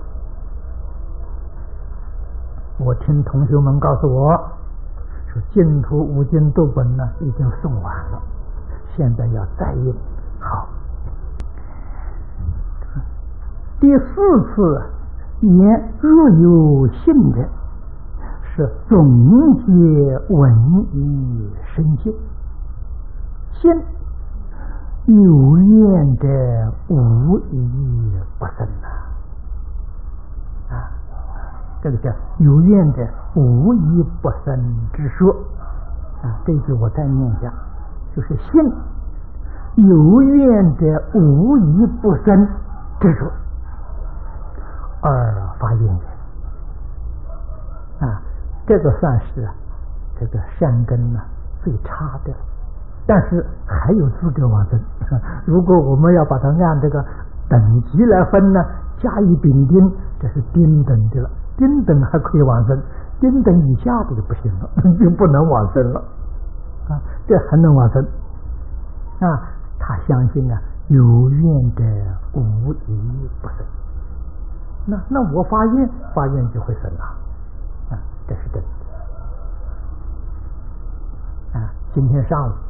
我听同学们告诉我说，净土五经读本呢已经送完了，现在要再印。好，第四次言若有信的， 是总结文以生信，信有愿者无一不生呐。啊，这个叫有愿者无一不生之说。啊，这句我再念一下，就是信有愿者无一不生之说。二发愿也。啊，这个算是这个善根呢最差的，但是还有资格往生。如果我们要把它按这个等级来分呢，甲乙丙丁这是丁等的了，丁等还可以往生，丁等以下的就不行了，就不能往生了。啊，这还能往生。啊，他相信啊，有愿者无一不生。那那我发愿，发愿就会生了。啊，这是真的。啊，今天上午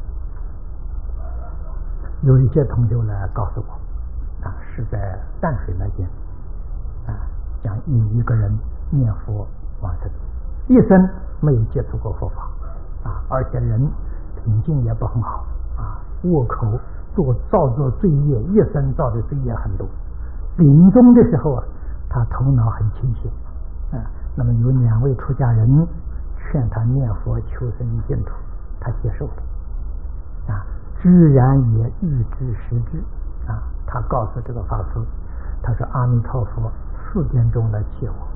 有一些同学来告诉我，啊，是在淡水那边，啊，讲一一个人念佛往生，一生没有接触过佛法，啊，而且人品性也不很好，啊，恶口做造作罪业，一生造的罪业很多。临终的时候啊，他头脑很清醒，啊，那么有两位出家人劝他念佛求生净土，他接受了，啊，居然也预知实知，啊，他告诉这个法师，他说阿弥陀佛四点钟来接我，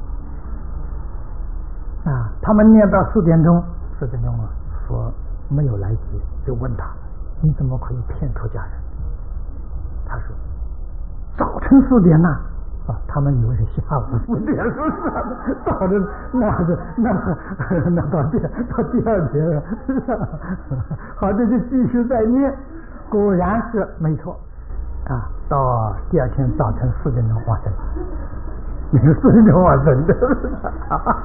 啊，他们念到四点钟，四点钟啊，佛没有来接，就问他你怎么可以骗出家人？他说早晨四点呐、啊。啊，他们以为是下午四点，是不是？到着那个那那到第到第二天了，好，这就继续再念，果然是没错啊。到第二天早晨四点钟往生，你是四点钟往生的啊。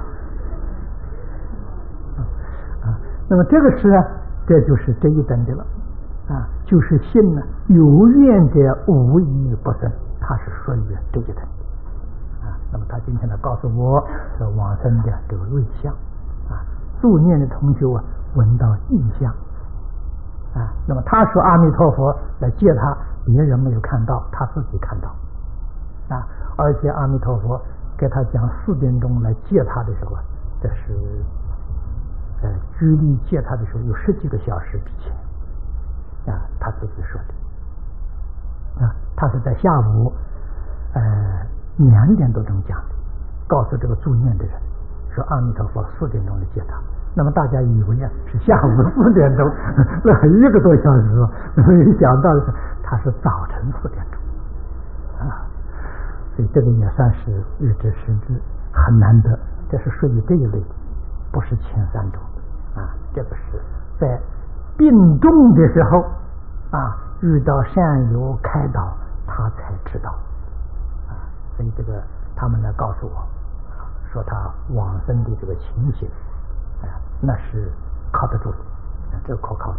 那么这个是啊，这就是这一等的了啊，就是信呢，有愿者无一不生。他是属于这一等啊，那么他今天呢告诉我这往生的这个瑞相啊，助念的同学啊闻到异象啊，那么他说阿弥陀佛来接他，别人没有看到，他自己看到啊，而且阿弥陀佛给他讲四点钟来接他的时候啊，这是呃距离接他的时候有十几个小时之前啊，他自己说的。啊，他是在下午，呃，两点多钟讲的，告诉这个助念的人，说阿弥陀佛四点钟来接他。那么大家以为啊是下午四点钟，那一个多小时，没想到的是他是早晨四点钟，啊，所以这个也算是预知实知，很难得，这是属于这一类的，不是前三种啊，这个是在病重的时候啊。遇到善友开导，他才知道啊，所以这个他们来告诉我，啊、说他往生的这个情形，啊，那是靠得住的，啊、这个可靠的。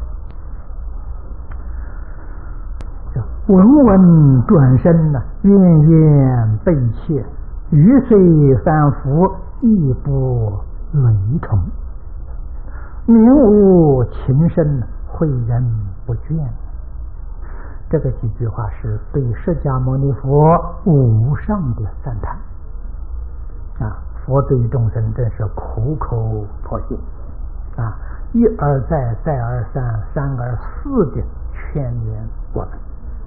文文转身呢，怨怨悲切，雨水反复，亦不雷虫。名无情深，诲人不倦。这个几句话是对释迦牟尼佛无上的赞叹啊！佛对众生真是苦口婆心啊，一而再，再而三，三而四的劝勉我们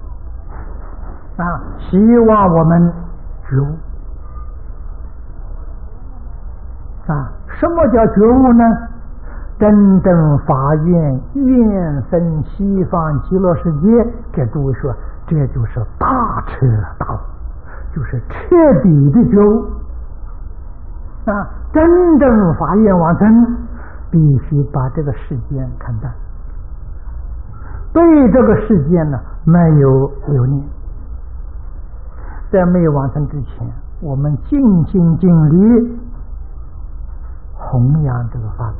啊，希望我们觉悟啊！什么叫觉悟呢？真正发愿愿生西方极乐世界，给诸位说，这就是大彻大悟，就是彻底的觉悟啊！真正发愿往生，必须把这个世间看淡，对这个世间呢没有留念。在没有往生之前，我们尽心尽力弘扬这个法门，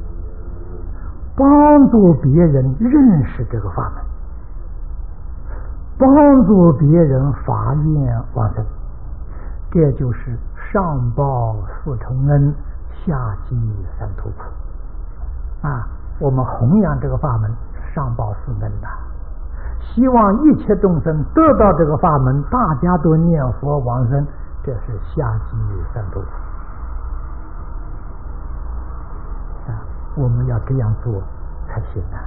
帮助别人认识这个法门，帮助别人发愿往生，这就是上报四重恩， 下济三途苦啊！我们弘扬这个法门，上报四恩呐，希望一切众生得到这个法门，大家都念佛往生，这是下济三途苦啊！我们要这样做才行啊！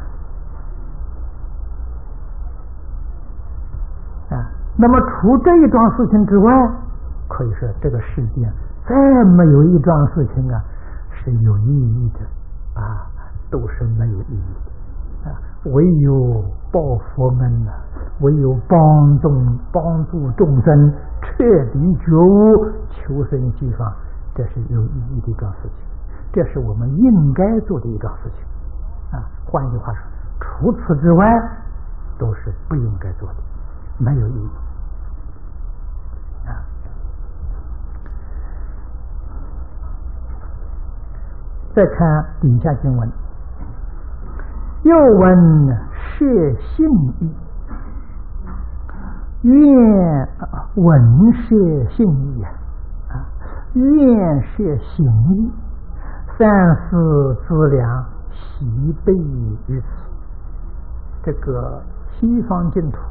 啊，那么除这一桩事情之外，可以说这个世界再没有一桩事情啊是有意义的啊，都是没有意义的啊。唯有报佛恩啊，唯有帮助帮助众生彻底觉悟、求生西方，这是有意义的一桩事情，这是我们应该做的一桩事情啊。换句话说，除此之外都是不应该做的，没有意义啊。再看底下经文，又闻摄信义，愿闻摄信义啊，愿摄行义，三世资粮悉备于此。这个西方净土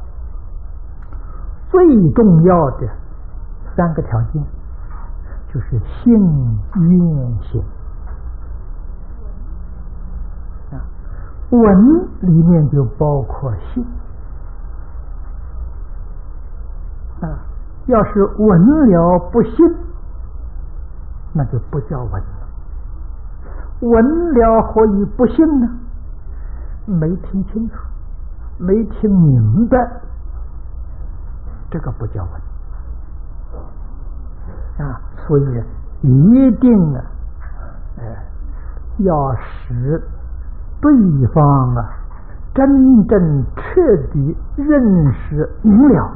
最重要的三个条件就是信愿行啊，闻里面就包括信啊，要是闻了不信，那就不叫闻了。闻了何以不信呢？没听清楚，没听明白，这个不叫闻啊。所以一定啊，呃，要使对方啊真正彻底认识明了，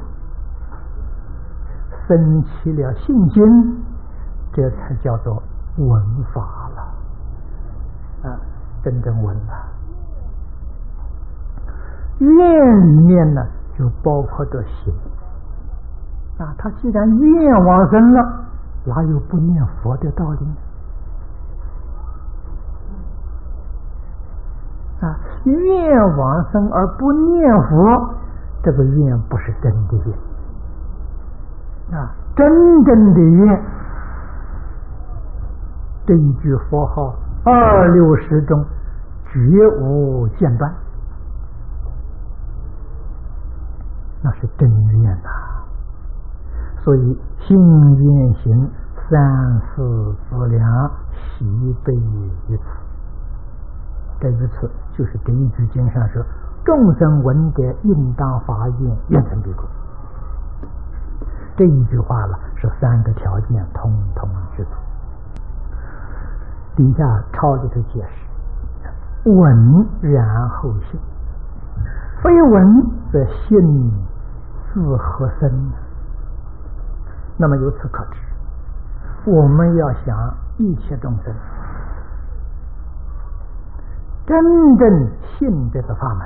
生起了信心，这才叫做闻法了啊，真正闻了。愿里面呢就包括着行啊，他既然愿往生了，哪有不念佛的道理呢？啊，愿往生而不念佛，这个愿不是真的愿啊，真正的愿，这一句佛号二六十中绝无间断，那是真愿呐、啊。所以信愿行三世资粮悉备于此。这于此就是这一句经上说，众生闻得应当发愿，愿成必果。这一句话了，是三个条件通通具足。底下抄里头解释，闻然后信，非闻则信自何生？那么由此可知，我们要想一切众生真正信这个法门，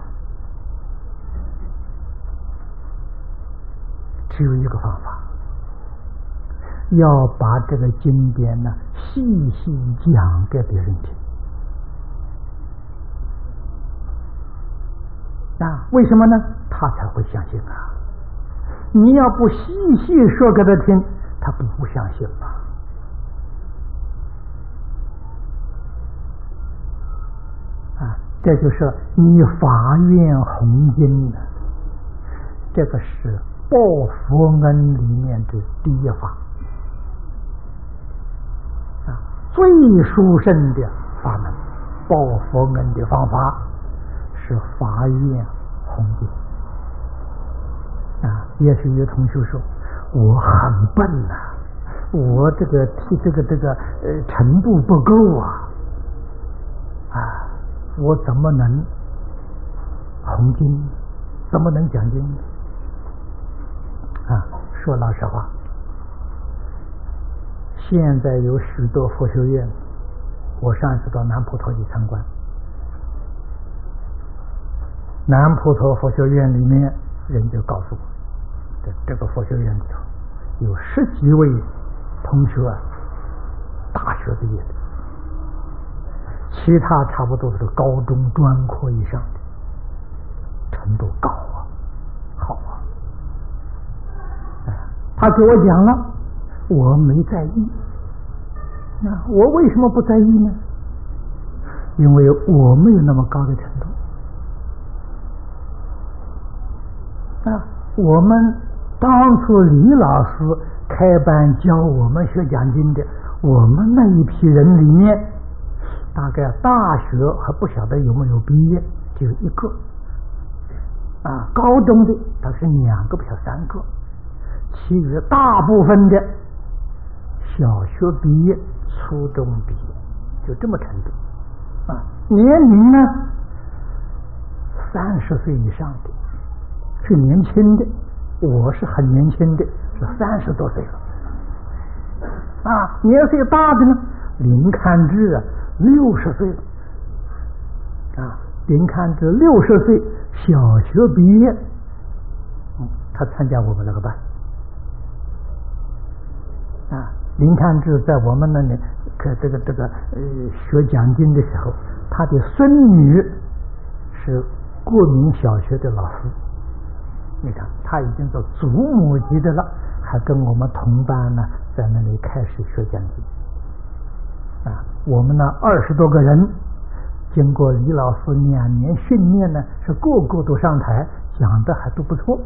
只有一个方法，要把这个经典呢细细讲给别人听啊。为什么呢？他才会相信啊。你要不细细说给他听，他不不相信嘛。啊，这就是你法愿弘经的，这个是报佛恩里面的第一法啊，最殊胜的法门，报佛恩的方法是法愿弘经啊。也许有同学说，我很笨呐、啊，我这个这个这个呃程度不够啊啊，我怎么能弘经，怎么能讲经啊？说老实话，现在有许多佛学院，我上次到南普陀去参观，南普陀佛学院里面人就告诉我，这这个佛学院里头有十几位同学啊，大学毕业的其他差不多是高中专科以上的程度高啊，好啊。他给我讲了，我没在意。那我为什么不在意呢？因为我没有那么高的程度。啊，我们当初李老师开班教我们学讲经的，我们那一批人里面，大概大学还不晓得有没有毕业，就一个。啊，高中的他是两个不晓得三个，其余大部分的小学毕业、初中毕业，就这么程度。啊，年龄呢，三十岁以上的是年轻的，我是很年轻的，是三十多岁了。啊，年岁大的呢，林堪之啊，六十岁了。啊，林堪之六十岁，小学毕业，嗯，他参加我们那个班。啊，林堪之在我们那里，可这个这个呃学讲经的时候，他的孙女是国民小学的老师。你看，他已经做祖母级的了，还跟我们同班呢，在那里开始学讲经。啊，我们呢二十多个人，经过李老师两年训练呢，是个个都上台，讲的还都不错。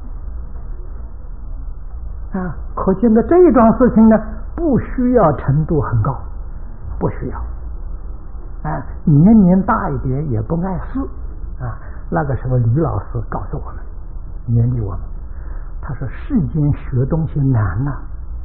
啊，可见的这一桩事情呢，不需要程度很高，不需要。啊，年年大一点也不碍事。啊，那个时候李老师告诉我们，勉励我们，他说世间学东西难呐、啊，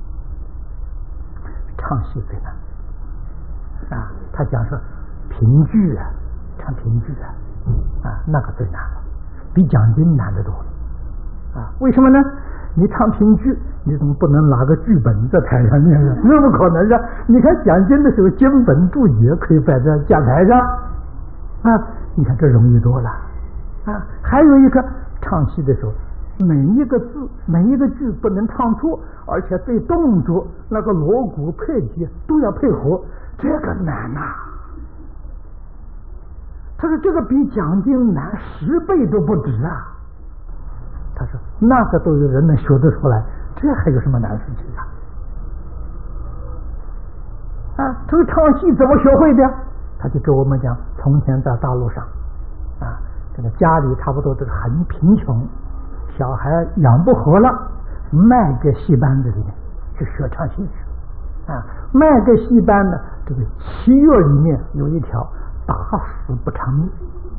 唱戏最难。啊，他讲说评剧啊，唱评剧啊，啊，那个最难了，比讲经难得多了。啊，为什么呢？你唱评剧，你怎么不能拿个剧本在台上念呢？那不可能的。你看讲经的时候，经本注解可以摆在讲台上，啊，你看这容易多了。啊，还有一个唱戏的时候，每一个字、每一个句不能唱错，而且对动作那个锣鼓配器都要配合，这个难呐、啊。他说这个比讲经难十倍都不止啊。他说那个都有人能学得出来，这还有什么难事情啊？啊，这个唱戏怎么学会的？他就跟我们讲，从前在大陆上，啊，这个家里差不多都是很贫穷，小孩养不活了，卖给戏班子里面去学唱戏去。啊，卖给戏班呢，这个七月里面有一条打死不偿命。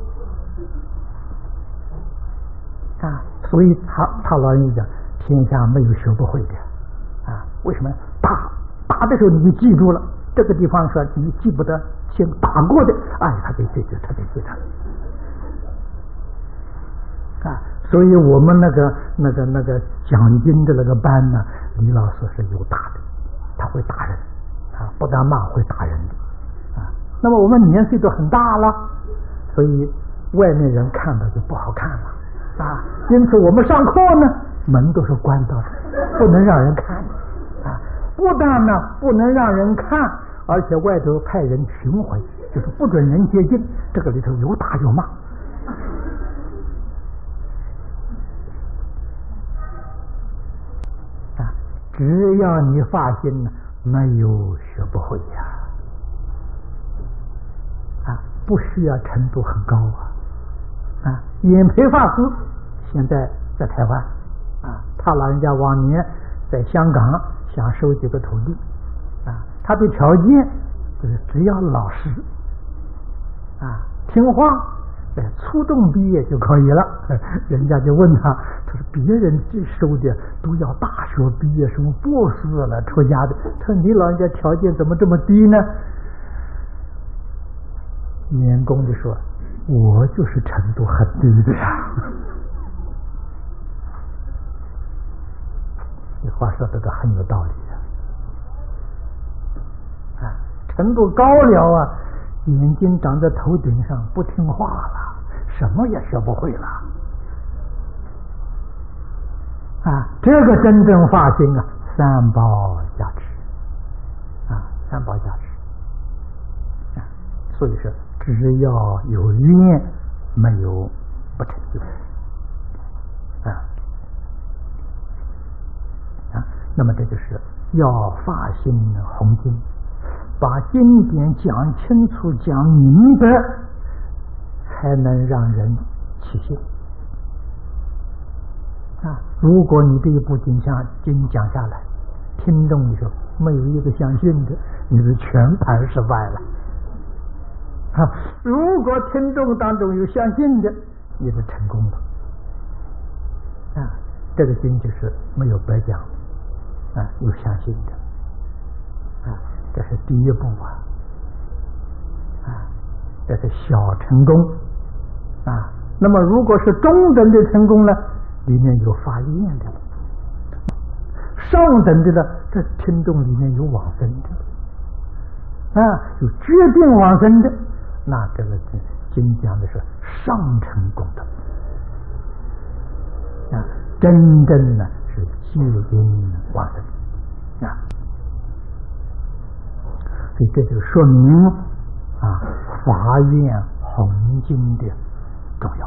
啊，所以他他老人讲，天下没有学不会的。啊，为什么？打打的时候你就记住了，这个地方说你记不得先打过的，哎，他就记住，他就记得。啊，所以我们那个那个那个讲经的那个班呢，李老师是有打的，他会打人，啊，不但骂会打人的。啊，那么我们年岁都很大了，所以外面人看到就不好看了。啊，因此我们上课呢，门都是关到的，不能让人看。啊，不但呢不能让人看，而且外头派人巡回，就是不准人接近。这个里头有打有骂。啊，只要你发心呢，没有学不会呀。啊，不需要程度很高啊。啊，演培法师现在在台湾，啊，他老人家往年在香港想收几个徒弟，啊，他的条件就是只要老实，啊，听话，在初中毕业就可以了。人家就问他，他说别人这收的都要大学毕业，什么博士了出家的，他说你老人家条件怎么这么低呢？员工就说，我就是程度很低的呀。这话说的都很有道理啊！啊，程度高了啊，眼睛长在头顶上，不听话了，什么也学不会了。啊，这个真正发心啊，三宝加持啊，三宝加持啊， 所以说，只要有愿，没有不成就啊啊。那么这就是要发心弘经，把经典讲清楚、讲明白，才能让人起信啊。如果你这一部经下经讲下来，听众里头没有一个相信的，你是全盘失败了啊！如果听众当中有相信的，你是成功了啊！这个经就是没有白讲啊，有相信的啊，这是第一步啊啊，这是小成功啊。那么如果是中等的成功呢，里面有发愿的了。上等的呢，这听众里面有往生的啊，有决定往生的，那这个经讲的是上乘功德啊，真正呢是戒因往生啊，所以这就说明啊，发愿弘经的重要。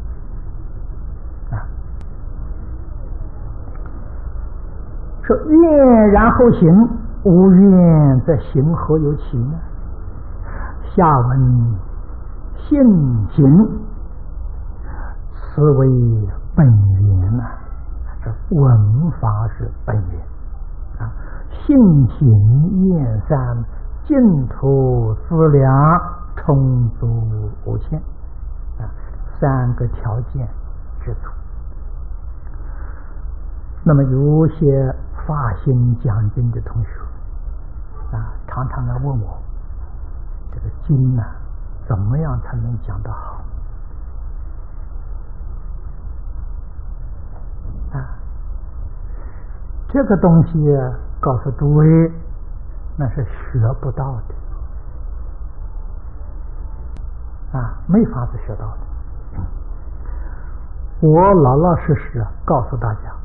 说愿然后行，无愿则行何有期呢？下文信行，此为本源呐、啊。这文法是本源啊。信行愿三，净土资粮充足无欠啊，三个条件知足。那么有些发心讲经的同学啊，常常来问我，这个经呢、啊，怎么样才能讲得好啊？这个东西、啊、告诉诸位，那是学不到的啊，没法子学到的。我老老实实告诉大家，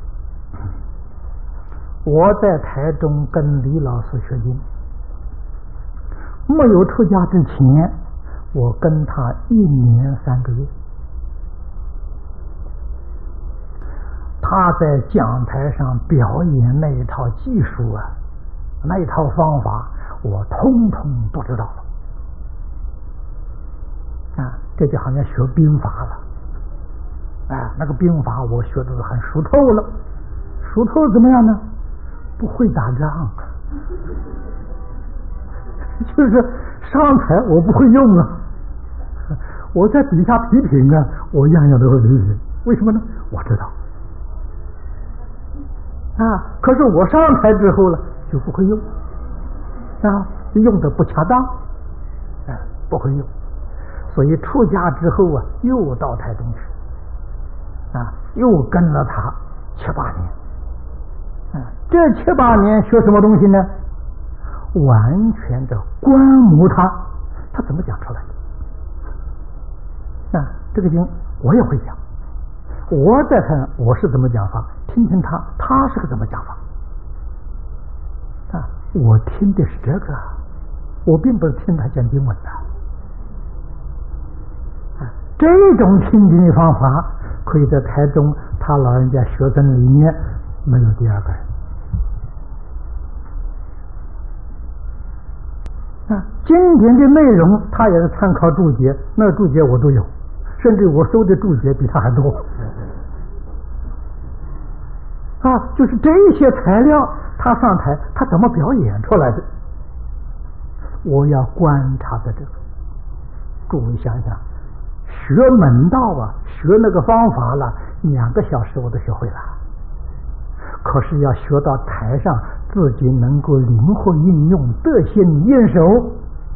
我在台中跟李老师学经，没有出家之前，我跟他一年三个月。他在讲台上表演那一套技术啊，那一套方法，我通通不知道了啊！这就好像学兵法了，哎，那个兵法我学的是很熟透了，熟透怎么样呢？不会打仗，就是上台我不会用啊，我在底下批评啊，我样样都会批评。为什么呢？我知道啊，可是我上台之后了就不会用啊，用的不恰当，啊，不会用，所以出家之后啊，又到台中去啊，又跟了他七八年。这七八年学什么东西呢？完全的观摩他，他怎么讲出来的？啊，这个经我也会讲，我再看我是怎么讲法，听听他，他是个怎么讲法。啊，我听的是这个，我并不是听他讲经文的。啊，这种听经的方法，可以在台中他老人家学生里面没有第二个人。啊，经典的内容他也是参考注解，那注解我都有，甚至我收的注解比他还多。啊，就是这些材料，他上台他怎么表演出来的？我要观察的这个。诸位想想，学门道啊，学那个方法了，两个小时我都学会了。可是要学到台上，自己能够灵活运用，得心应手。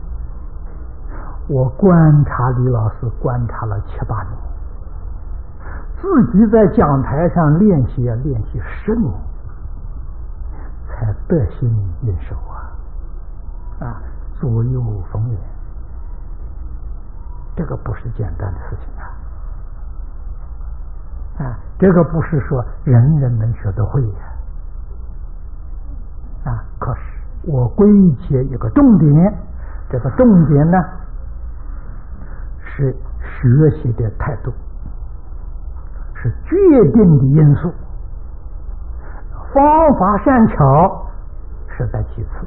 我观察李老师观察了七八年，自己在讲台上练习啊练习十年，才得心应手啊！啊，左右逢源，这个不是简单的事情啊！啊，这个不是说人人能学得会呀！啊，可是我归结一个重点，这个重点呢， 是学习的态度，是决定的因素。方法善巧是在其次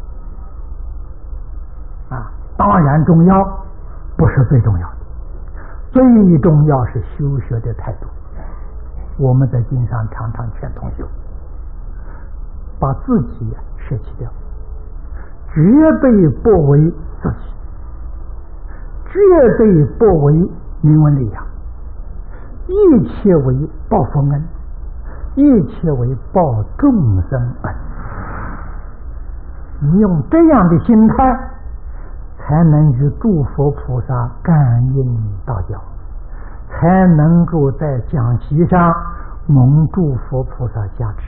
啊，当然重要，不是最重要的。最重要是修学的态度。我们在经上常常劝同学，把自己舍弃掉，绝对不为自己，绝对不为名闻利养，一切为报佛恩，一切为报众生恩。你用这样的心态，才能与诸佛菩萨感应道交，才能够在讲席上蒙诸佛菩萨加持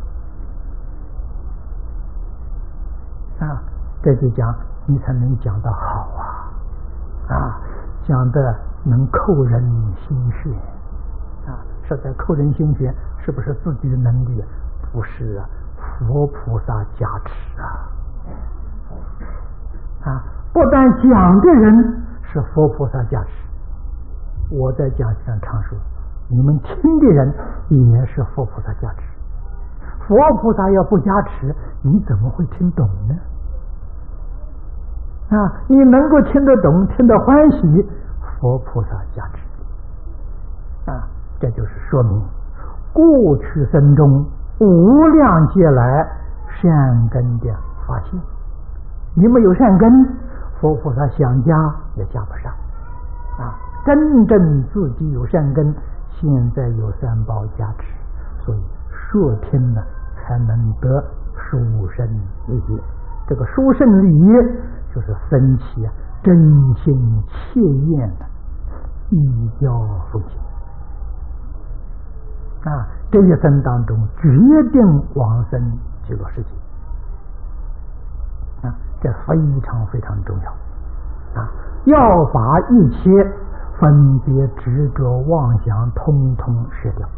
啊！这就讲你才能讲得好啊啊，讲的能扣人心弦啊！是在扣人心弦，是不是自己的能力？不是啊，佛菩萨加持啊啊！不但讲的人是佛菩萨加持，我在讲席上常说，你们听的人也是佛菩萨加持。佛菩萨要不加持，你怎么会听懂呢？啊，你能够听得懂，听得欢喜，佛菩萨加持啊，这就是说明过去生中无量劫来善根的发现。你没有善根，佛菩萨想加也加不上啊！真正自己有善根，现在有三宝加持，所以说听呢才能得殊胜利益。这个殊胜利益就是生起啊真心切愿的依教奉行啊！这一生当中决定往生极乐世界啊！这非常非常重要啊！要把一切分别执着妄想通通舍掉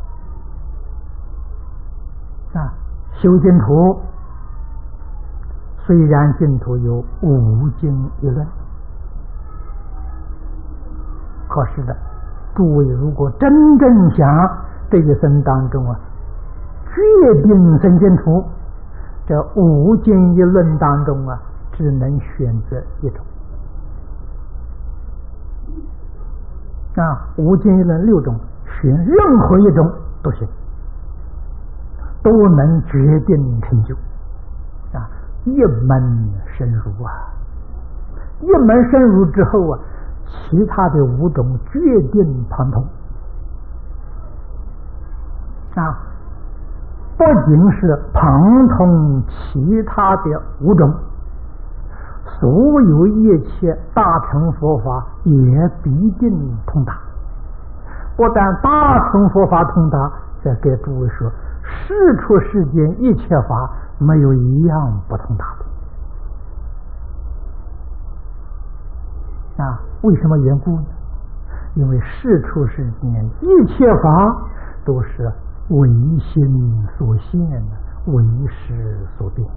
啊！修净土虽然净土有五经一论，可是的，诸位如果真正想这一生当中啊决定生净土，这五经一论当中啊只能选择一种啊，五经一论六种，选任何一种都行，都能决定成就啊！一门深入啊，一门深入之后啊，其他的五种决定旁通啊，不仅是旁通其他的五种，所有一切大乘佛法也必定通达。不但大乘佛法通达，再给诸位说，世出世间一切法没有一样不通达的啊！为什么缘故呢？因为世出世间一切法都是唯心所现，唯识所变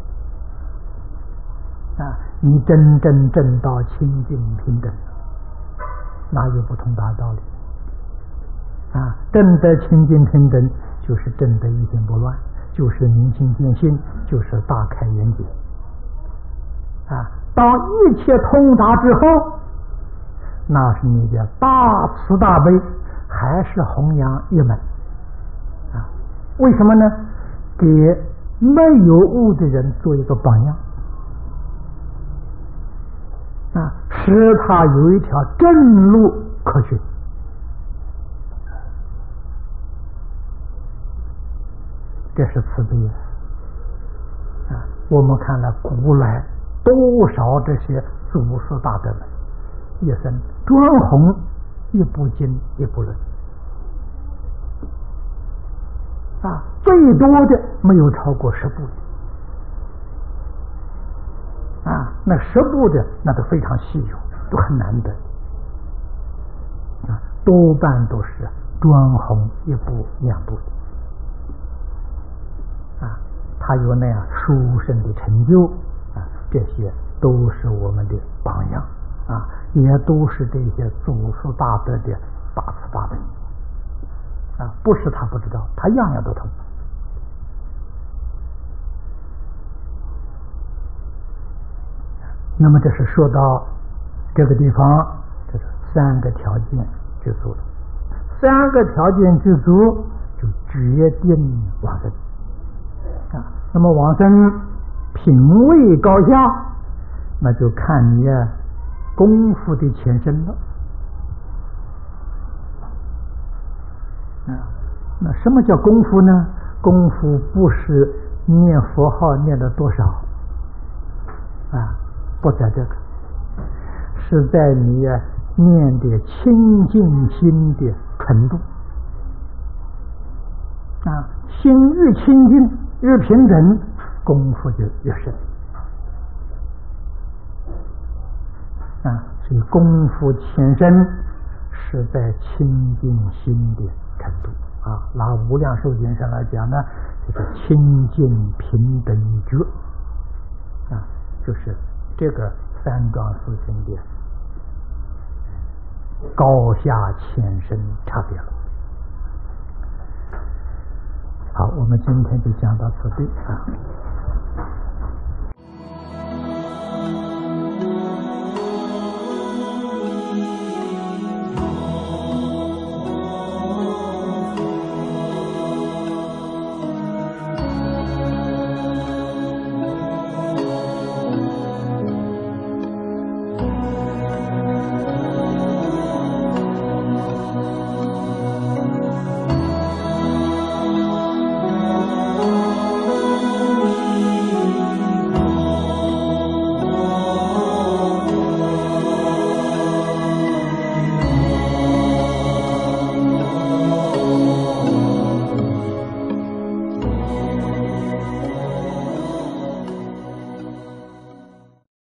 啊！你真正证到清净平等，哪有不通达道理啊？证得清净平等，就是证得一心不乱，就是明心见性，就是大开圆解啊！当一切通达之后，那是你的大慈大悲，还是弘扬一门啊？为什么呢？给没有悟的人做一个榜样啊，使他有一条正路可循这是慈悲啊！我们看了古来多少这些祖师大德们，一生专弘一部经一部论啊，最多的没有超过十部的啊，那十部的那都非常稀有，都很难得啊，多半都是专弘一部两部的啊，他有那样殊胜的成就啊，这些都是我们的榜样啊，也都是这些祖师大德的大慈大悲啊，不是他不知道，他样样都通。那么这是说到这个地方，这是三个条件具足了。三个条件具足，就决定往生啊。那么往生品位高下，那就看你啊功夫的前身了啊。那什么叫功夫呢？功夫不是念佛号念了多少啊，不在这个，是在你啊念的清净心的纯度啊，心越清净越平整，功夫就越深啊。所以功夫前身是在清净心的程度啊。拿无量寿经上来讲呢，就是清净平等觉啊，就是这个三桩事情的高下浅深差别了。好，我们今天就讲到此地啊。